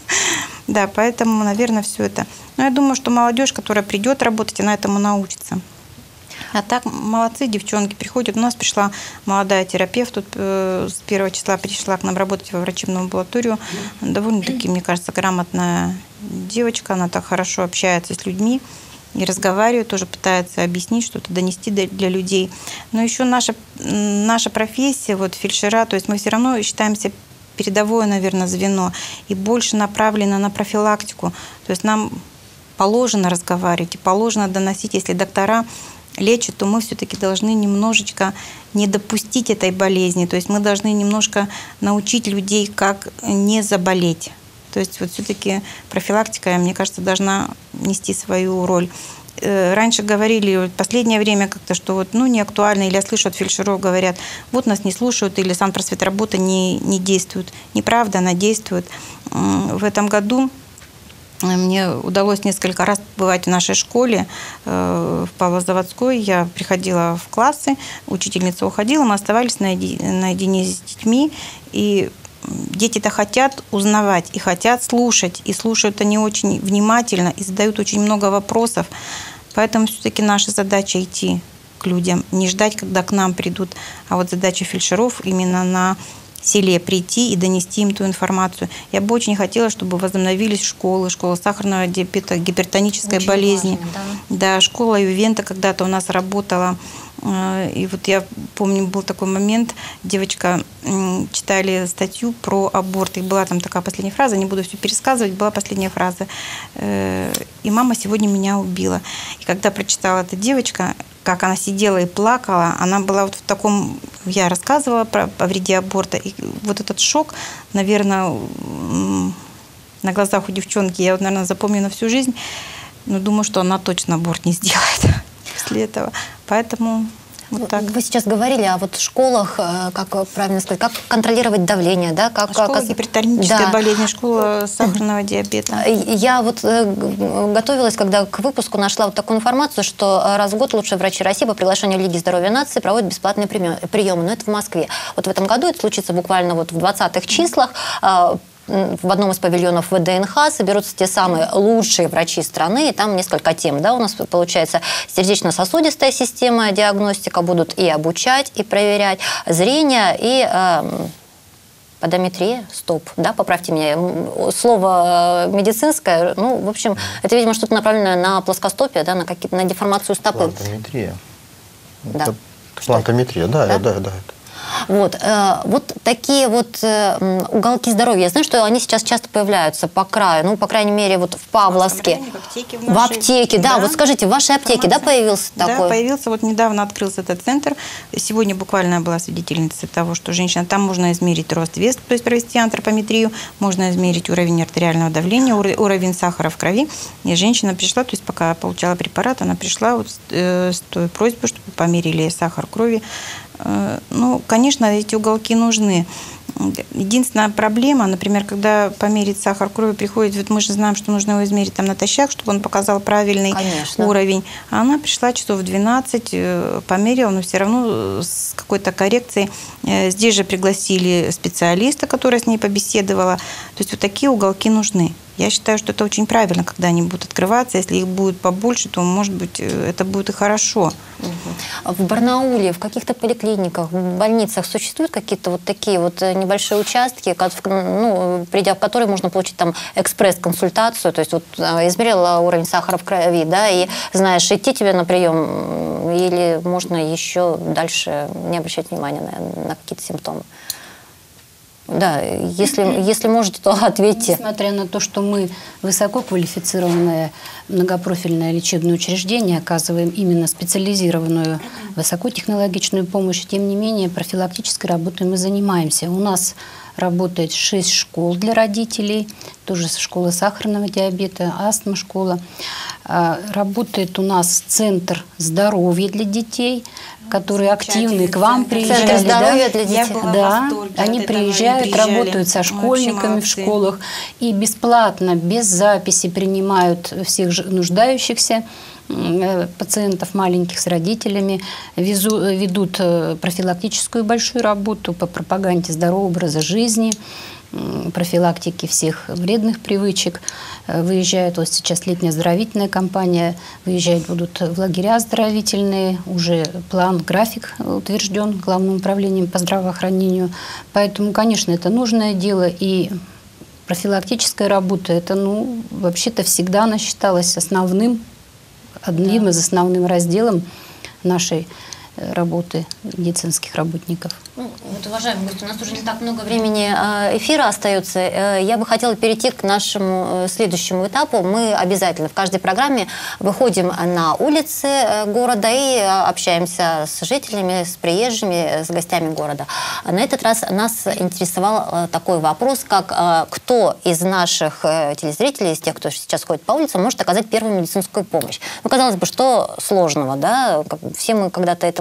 Да, поэтому, наверное, все это. Но я думаю, что молодежь, которая придет работать, она этому научится. А так, молодцы девчонки приходят. У нас пришла молодая терапевт, тут с 1 числа пришла к нам работать во врачебную амбулаторию. Довольно-таки, мне кажется, грамотная девочка. Она так хорошо общается с людьми и разговаривает, тоже пытается объяснить, что-то донести для людей. Но еще наша профессия, вот фельдшера, то есть мы все равно считаемся передовое, наверное, звено и больше направлено на профилактику. То есть нам положено разговаривать и положено доносить, если доктора лечат, то мы все-таки должны немножечко не допустить этой болезни. То есть мы должны немножко научить людей, как не заболеть. То есть вот все-таки профилактика, мне кажется, должна нести свою роль. Раньше говорили, в последнее время как-то, что вот, ну, не актуально, или я слышу от фельдшеров, говорят, вот нас не слушают, или санпросветработа не действует. Неправда, она действует. В этом году Мне удалось несколько раз бывать в нашей школе, в Павлозаводской. Я приходила в классы, учительница уходила, мы оставались наедине с детьми. И дети-то хотят узнавать и хотят слушать. И слушают они очень внимательно и задают очень много вопросов. Поэтому все-таки наша задача идти к людям, не ждать, когда к нам придут. А вот задача фельдшеров именно на селе прийти и донести им ту информацию. Я бы очень хотела, чтобы возобновились школа сахарного диабета, гипертонической очень болезни. Важно, да. Да, школа Ювента когда-то у нас работала. И вот я помню, был такой момент, девочка, читали статью про аборт, и была там такая последняя фраза, не буду все пересказывать, была последняя фраза. И мама сегодня меня убила. И когда прочитала эта девочка, как она сидела и плакала, она была вот в таком... Я рассказывала о вреде аборта, и вот этот шок, наверное, на глазах у девчонки, я вот, наверное, запомню на всю жизнь, но думаю, что она точно аборт не сделает после этого. Поэтому... Вот так. Вы сейчас говорили о вот школах, как правильно сказать, как контролировать давление, да? Школа гипертонической болезни, школа сахарного диабета. Я вот готовилась, когда к выпуску нашла вот такую информацию, что раз в год лучшие врачи России по приглашению Лиги здоровья нации проводят бесплатные приемы. Но это в Москве. Вот в этом году это случится буквально вот в 20-х числах. В одном из павильонов ВДНХ соберутся те самые лучшие врачи страны, и там несколько тем, да, у нас получается сердечно-сосудистая система, диагностика, будут и обучать, и проверять, зрение, и подометрия, да, поправьте меня, слово медицинское, ну, в общем, это, видимо, что-то направленное на плоскостопие, да, на деформацию стопы. Плантометрия. Да. Это плантометрия, да. Вот такие вот уголки здоровья. Я знаю, что они сейчас часто появляются по краю, ну, по крайней мере, вот в Павловске. В аптеке, да. Вот скажите, в вашей аптеке, да, появился такой? Да, появился. Вот недавно открылся этот центр. Сегодня буквально была свидетельницей того, что женщина, там можно измерить рост, вес, то есть провести антропометрию, можно измерить уровень артериального давления, уровень сахара в крови. И женщина пришла, то есть пока получала препарат, она пришла вот с той просьбой, чтобы померили сахар крови. Ну, конечно, эти уголки нужны. Единственная проблема, например, когда померить сахар крови приходит, вот мы же знаем, что нужно его измерить там натощак, чтобы он показал правильный уровень. А она пришла часов в 12, померила, но все равно с какой-то коррекцией. Здесь же пригласили специалиста, который с ней побеседовала. То есть вот такие уголки нужны. Я считаю, что это очень правильно, когда они будут открываться. Если их будет побольше, то, может быть, это будет и хорошо. В Барнауле, в каких-то поликлиниках, в больницах существуют какие-то вот такие вот небольшие участки, ну, придя в которые можно получить там экспресс-консультацию, то есть вот измерила уровень сахара в крови, да, и знаешь, идти тебе на прием или можно еще дальше не обращать внимания на какие-то симптомы? Да, если можете, то ответьте. Несмотря на то, что мы высококвалифицированное многопрофильное лечебное учреждение, оказываем именно специализированную высокотехнологичную помощь, тем не менее профилактической работой мы занимаемся. У нас работает 6 школ для родителей, тоже школа сахарного диабета, астма-школа. Работает у нас центр здоровья для детей, которые активны к вам приезжали. Центр здоровья для детей. Да, они приезжают, работают со школьниками в школах и бесплатно, без записи принимают всех нуждающихся пациентов маленьких с родителями, ведут профилактическую большую работу по пропаганде здорового образа жизни, профилактики всех вредных привычек. Выезжают, вот сейчас летняя оздоровительная кампания, выезжать будут в лагеря оздоровительные, уже план, график утвержден Главным управлением по здравоохранению. Поэтому, конечно, это нужное дело, и профилактическая работа, это, ну, вообще-то всегда она считалась одним из основным разделом нашей работы медицинских работников. Ну, вот, уважаемые гости, у нас уже не так много времени эфира остается. Я бы хотела перейти к нашему следующему этапу. Мы обязательно в каждой программе выходим на улицы города и общаемся с жителями, с приезжими, с гостями города. На этот раз нас интересовал такой вопрос, как кто из наших телезрителей, из тех, кто сейчас ходит по улицам, может оказать первую медицинскую помощь. Ну, казалось бы, что сложного, да? Все мы когда-то этому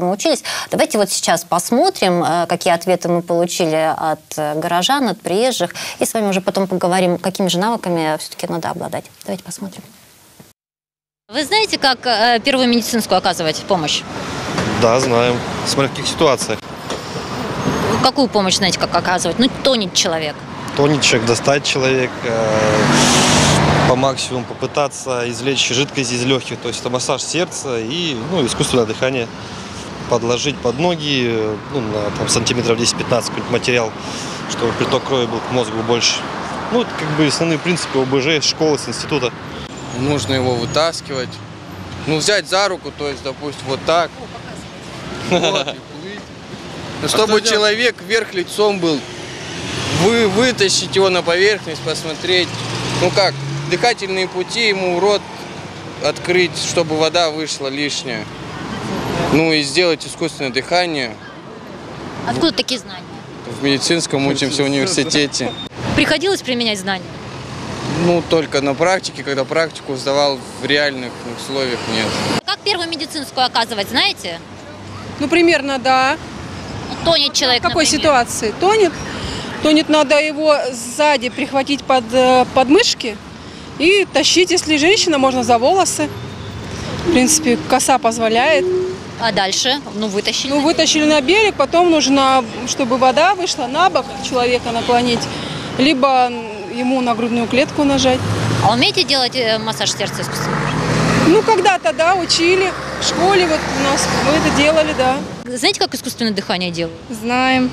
мы учились. Давайте вот сейчас посмотрим, какие ответы мы получили от горожан, от приезжих, и с вами уже потом поговорим, какими же навыками все-таки надо обладать. Давайте посмотрим. Вы знаете, как первую медицинскую оказывать помощь? Да, знаем. Смотря в каких ситуациях. Какую помощь знаете, как оказывать? Ну, тонет человек. Тонет человек, достать человека, по максимуму попытаться извлечь жидкость из легких. То есть это массаж сердца и искусственное дыхание. Подложить под ноги, на там, сантиметров 10-15 какой-нибудь материал, чтобы приток крови был к мозгу больше. Это как бы основные принципы ОБЖ, школы, с института. Нужно его вытаскивать. Взять за руку, то есть, допустим, вот так. Вот, и плыть. Чтобы человек вверх лицом был, вытащить его на поверхность, посмотреть. Дыхательные пути ему в рот открыть, чтобы вода вышла лишняя. И сделать искусственное дыхание. Откуда такие знания? В медицинском учимся в университете. Приходилось применять знания? Только на практике, когда практику сдавал, в реальных условиях нет. Как первую медицинскую оказывать, знаете? Примерно, да. Тонет человек, В какой например. ситуации? Тонет, надо его сзади прихватить под подмышки и тащить, если женщина, можно за волосы. В принципе, коса позволяет. А дальше? Вытащили? Вытащили на берег, потом нужно, чтобы вода вышла на бок, человека наклонить, либо ему на грудную клетку нажать. А умеете делать массаж сердца искусственно? Когда-то, да, учили. В школе вот у нас мы это делали, да. Знаете, как искусственное дыхание делают? Знаем.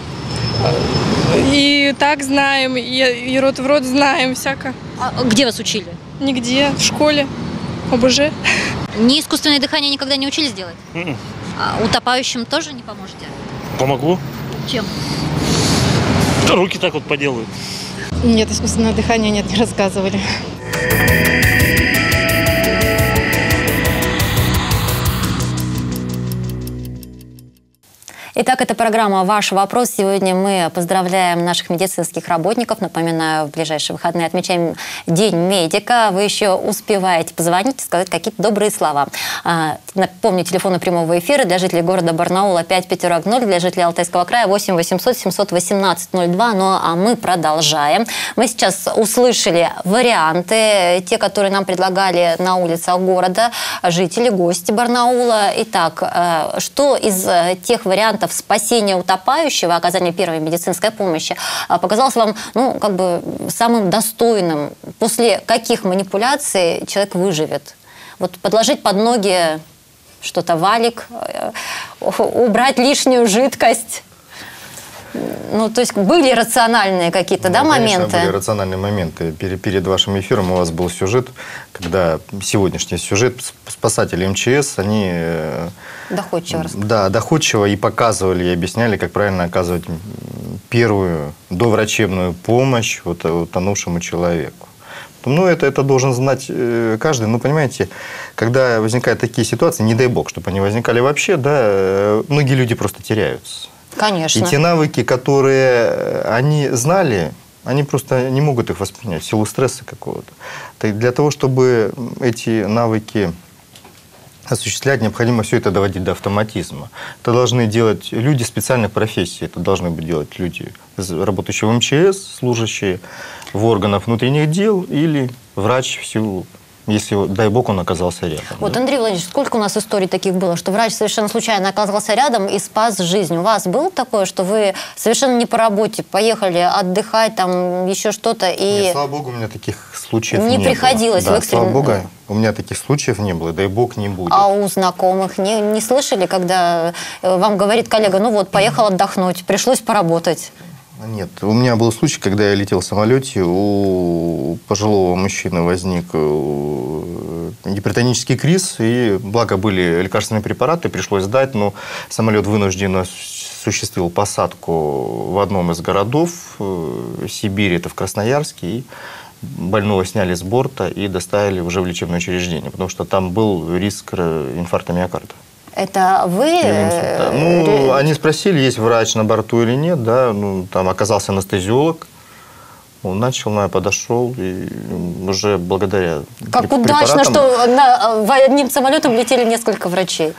И так знаем, и рот в рот знаем, всяко. А где вас учили? Нигде, в школе, ОБЖ. Не искусственное дыхание никогда не учились делать? А утопающим тоже не поможете? Помогу. Чем? Руки так вот поделают. Нет, искусственное дыхание нет, не рассказывали. Итак, это программа «Ваш вопрос». Сегодня мы поздравляем наших медицинских работников. Напоминаю, в ближайшие выходные отмечаем День медика. Вы еще успеваете позвонить и сказать какие-то добрые слова. Напомню, телефоны прямого эфира для жителей города Барнаула 5540, для жителей Алтайского края 8 800 718 02. А мы продолжаем. Мы сейчас услышали варианты, те, которые нам предлагали на улицах города жители, гости Барнаула. Итак, что из тех вариантов спасения утопающего, оказания первой медицинской помощи показалось вам, самым достойным? После каких манипуляций человек выживет? Вот подложить под ноги что-то, валик, убрать лишнюю жидкость. То есть были рациональные какие-то, моменты? Конечно, были рациональные моменты. Перед вашим эфиром у вас был сюжет, когда сегодняшний сюжет спасатели МЧС, они... Доходчиво. Да, доходчиво и показывали, и объясняли, как правильно оказывать первую доврачебную помощь утонувшему человеку. Это должен знать каждый. Понимаете, когда возникают такие ситуации, не дай бог, чтобы они возникали вообще, многие люди просто теряются. Конечно. И те навыки, которые они знали, они просто не могут их воспринять в силу стресса какого-то. Для того, чтобы эти навыки осуществлять, необходимо все это доводить до автоматизма. Это должны делать люди специальных профессий. Это должны делать люди, работающие в МЧС, служащие в органах внутренних дел или врач в силу, если, дай бог, он оказался рядом. Андрей Владимирович, сколько у нас историй таких было, что врач совершенно случайно оказался рядом и спас жизнь? У вас было такое, что вы совершенно не по работе поехали отдыхать, еще что-то и... Нет, слава богу, у меня таких случаев не было. Не приходилось в экстренном... Слава богу, у меня таких случаев не было, дай бог, не будет. А у знакомых не слышали, когда вам говорит коллега, поехал отдохнуть, пришлось поработать? Нет, у меня был случай, когда я летел в самолете, у пожилого мужчины возник гипертонический криз, и благо были лекарственные препараты, пришлось сдать, но самолет вынужденно осуществил посадку в одном из городов Сибири, это в Красноярске, и больного сняли с борта и доставили уже в лечебное учреждение, потому что там был риск инфаркта миокарда. Это вы? Они спросили, есть врач на борту или нет, там оказался анестезиолог. Он начал, я подошел, и уже благодаря Как удачно, что одним самолетом летели несколько врачей.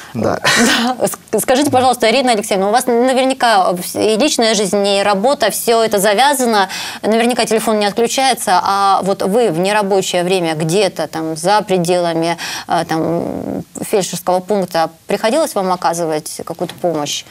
Да. Скажите, пожалуйста, Ирина Алексеевна, у вас наверняка и личная жизнь, и работа, все это завязано, наверняка телефон не отключается, а вот вы в нерабочее время где-то там за пределами там, фельдшерского пункта, приходилось вам оказывать какую-то помощь?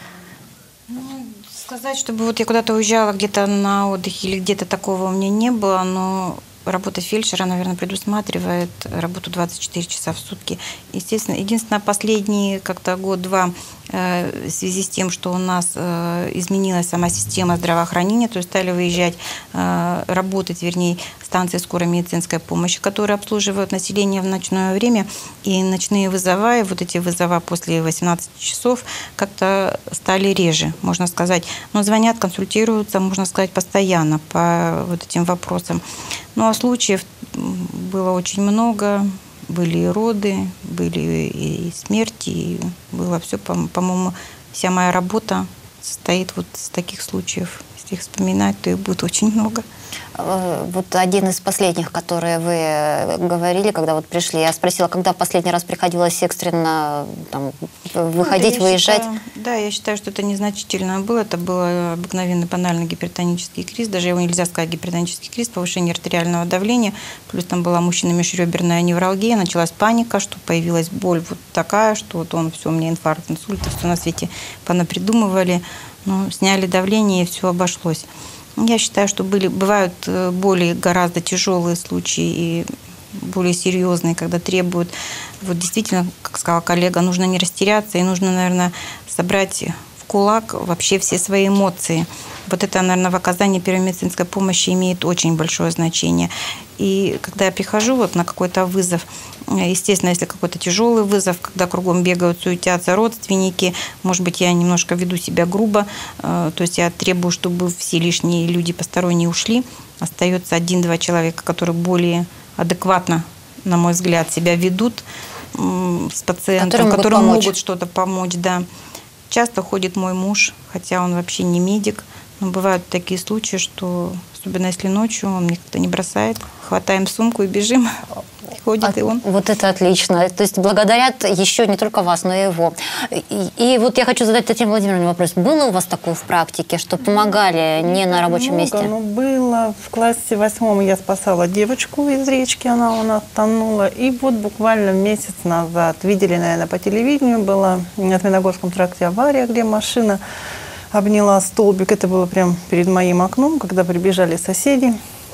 Сказать, чтобы вот я куда-то уезжала где-то на отдых или где-то такого у меня не было, но работа фельдшера, наверное, предусматривает работу 24 часа в сутки. Естественно, единственное, последний как-то год-два в связи с тем, что у нас изменилась сама система здравоохранения, то есть стали выезжать, работать, вернее, станции скорой медицинской помощи, которые обслуживают население в ночное время, и ночные вызова, и вот эти вызова после 18 часов как-то стали реже, можно сказать. Но звонят, консультируются, можно сказать, постоянно по вот этим вопросам. Ну а случаев было очень много. Были и роды, были и смерти, и было все, по-моему, вся моя работа состоит вот из таких случаев. Если их вспоминать, то их будет очень много. Вот один из последних, которые вы говорили, когда вот пришли, я спросила, когда в последний раз приходилось экстренно там, выходить, выезжать? Да, я считаю, что это незначительно было. Это был обыкновенный банальный гипертонический криз. Даже его нельзя сказать гипертонический криз, повышение артериального давления. Плюс там была мужчина межреберная невралгия, началась паника, что появилась боль вот такая, что вот он, все, у меня инфаркт, инсульт, все на свете понапридумывали. Ну, сняли давление, и все обошлось. Я считаю, что бывают более гораздо тяжелые случаи и более серьезные, когда требуют, вот действительно, как сказала коллега, нужно не растеряться и нужно, наверное, собрать в кулак вообще все свои эмоции. Вот это, наверное, в оказании первой медицинской помощи имеет очень большое значение. И когда я прихожу вот на какой-то вызов, естественно, если какой-то тяжелый вызов, когда кругом бегают, суетятся родственники, может быть, я немножко веду себя грубо, то есть я требую, чтобы все лишние люди посторонние ушли. Остается 1-2 человека, которые более адекватно, на мой взгляд, себя ведут с пациентом, которые могут что-то помочь. Да. Часто ходит мой муж, хотя он вообще не медик. Но бывают такие случаи, что, особенно если ночью, он меня как-то не бросает. Хватаем сумку и бежим. Ходит и он. Вот это отлично. То есть благодарят еще не только вас, но и его. И вот я хочу задать Татьяне Владимировне вопрос. Было у вас такое в практике, что помогали не на рабочем месте? Ну, было. В классе 8 я спасала девочку из речки, она у нас тонула. И вот буквально месяц назад, видели, наверное, по телевидению, была на Тменогорском тракте авария, где машина обняла столбик. Это было прямо перед моим окном, когда прибежали соседи.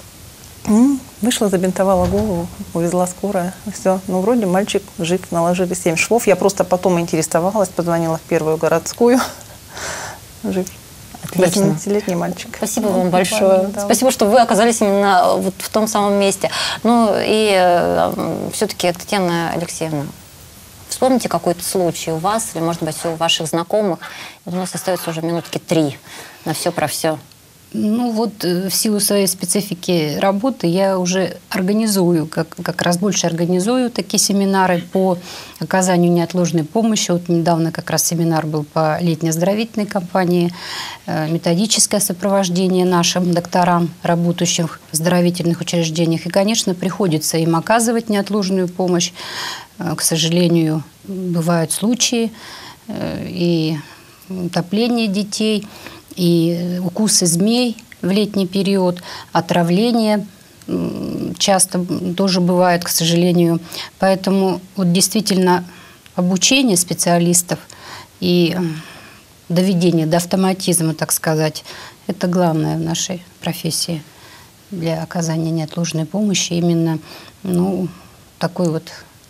Вышла, забинтовала голову, увезла скорая. Все. Ну, вроде мальчик жив, наложили 7 швов. Я просто потом интересовалась, позвонила в первую городскую. Жив. 18-летний мальчик. Спасибо вам большое. Да. Спасибо, что вы оказались именно вот в том самом месте. Ну, и все-таки, Татьяна Алексеевна, вспомните какой-то случай у вас, или, может быть, у ваших знакомых. У нас остается уже минутки 3 на все про все. Ну вот в силу своей специфики работы я уже организую, как раз больше организую такие семинары по оказанию неотложной помощи. Вот недавно как раз семинар был по летней оздоровительной кампании, методическое сопровождение нашим докторам, работающим в оздоровительных учреждениях. И, конечно, приходится им оказывать неотложную помощь. К сожалению, бывают случаи и утопление детей, и укусы змей в летний период, отравление часто тоже бывает, к сожалению. Поэтому вот действительно обучение специалистов и доведение до автоматизма, так сказать, это главное в нашей профессии для оказания неотложной помощи. Именно такой вот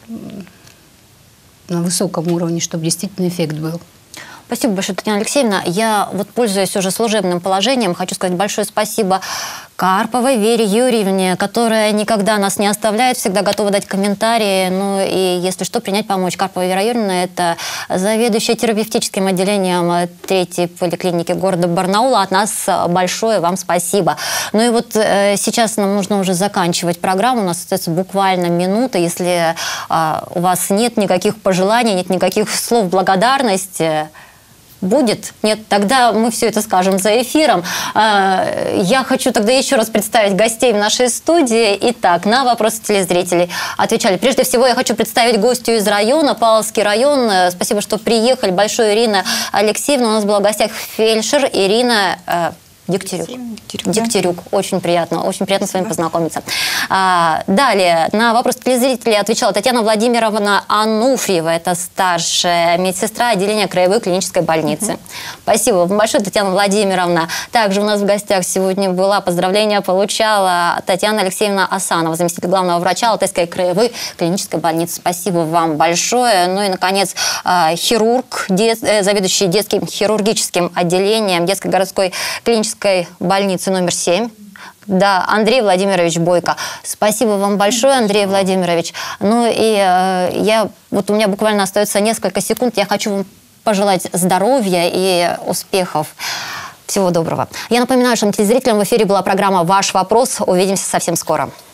на высоком уровне, чтобы действительно эффект был. Спасибо большое, Татьяна Алексеевна. Я вот, пользуясь уже служебным положением, хочу сказать большое спасибо Карповой Вере Юрьевне, которая никогда нас не оставляет, всегда готова дать комментарии. Ну и, если что, принять помочь. Карпова Вера Юрьевна – это заведующая терапевтическим отделением 3-й поликлиники города Барнаула. От нас большое вам спасибо. Ну и вот сейчас нам нужно уже заканчивать программу. У нас остается буквально минута. Если у вас нет никаких пожеланий, нет никаких слов благодарности, будет? Нет, тогда мы все это скажем за эфиром. Я хочу тогда еще раз представить гостей в нашей студии. Итак, на вопросы телезрителей отвечали. Прежде всего, я хочу представить гостью из района, Павловский район. Спасибо, что приехали. Большое Ирина Алексеевна. У нас была в гостях фельдшер Ирина Дегтярюк. Очень приятно с вами познакомиться. Далее, на вопрос телезрителей отвечала Татьяна Владимировна Ануфриева. Это старшая медсестра отделения краевой клинической больницы. Спасибо вам большое, Татьяна Владимировна. Также у нас в гостях сегодня была, поздравления получала Татьяна Алексеевна Асанова, заместитель главного врача Алтайской краевой клинической больницы. Спасибо вам большое. Ну и, наконец, хирург, заведующий детским хирургическим отделением детской городской клинической больницы номер 7. Да, Андрей Владимирович Бойко. Спасибо вам большое, Андрей Владимирович. Ну и у меня буквально остается несколько секунд. Я хочу вам пожелать здоровья и успехов. Всего доброго. Я напоминаю, что телезрителям в эфире была программа «Ваш вопрос». Увидимся совсем скоро.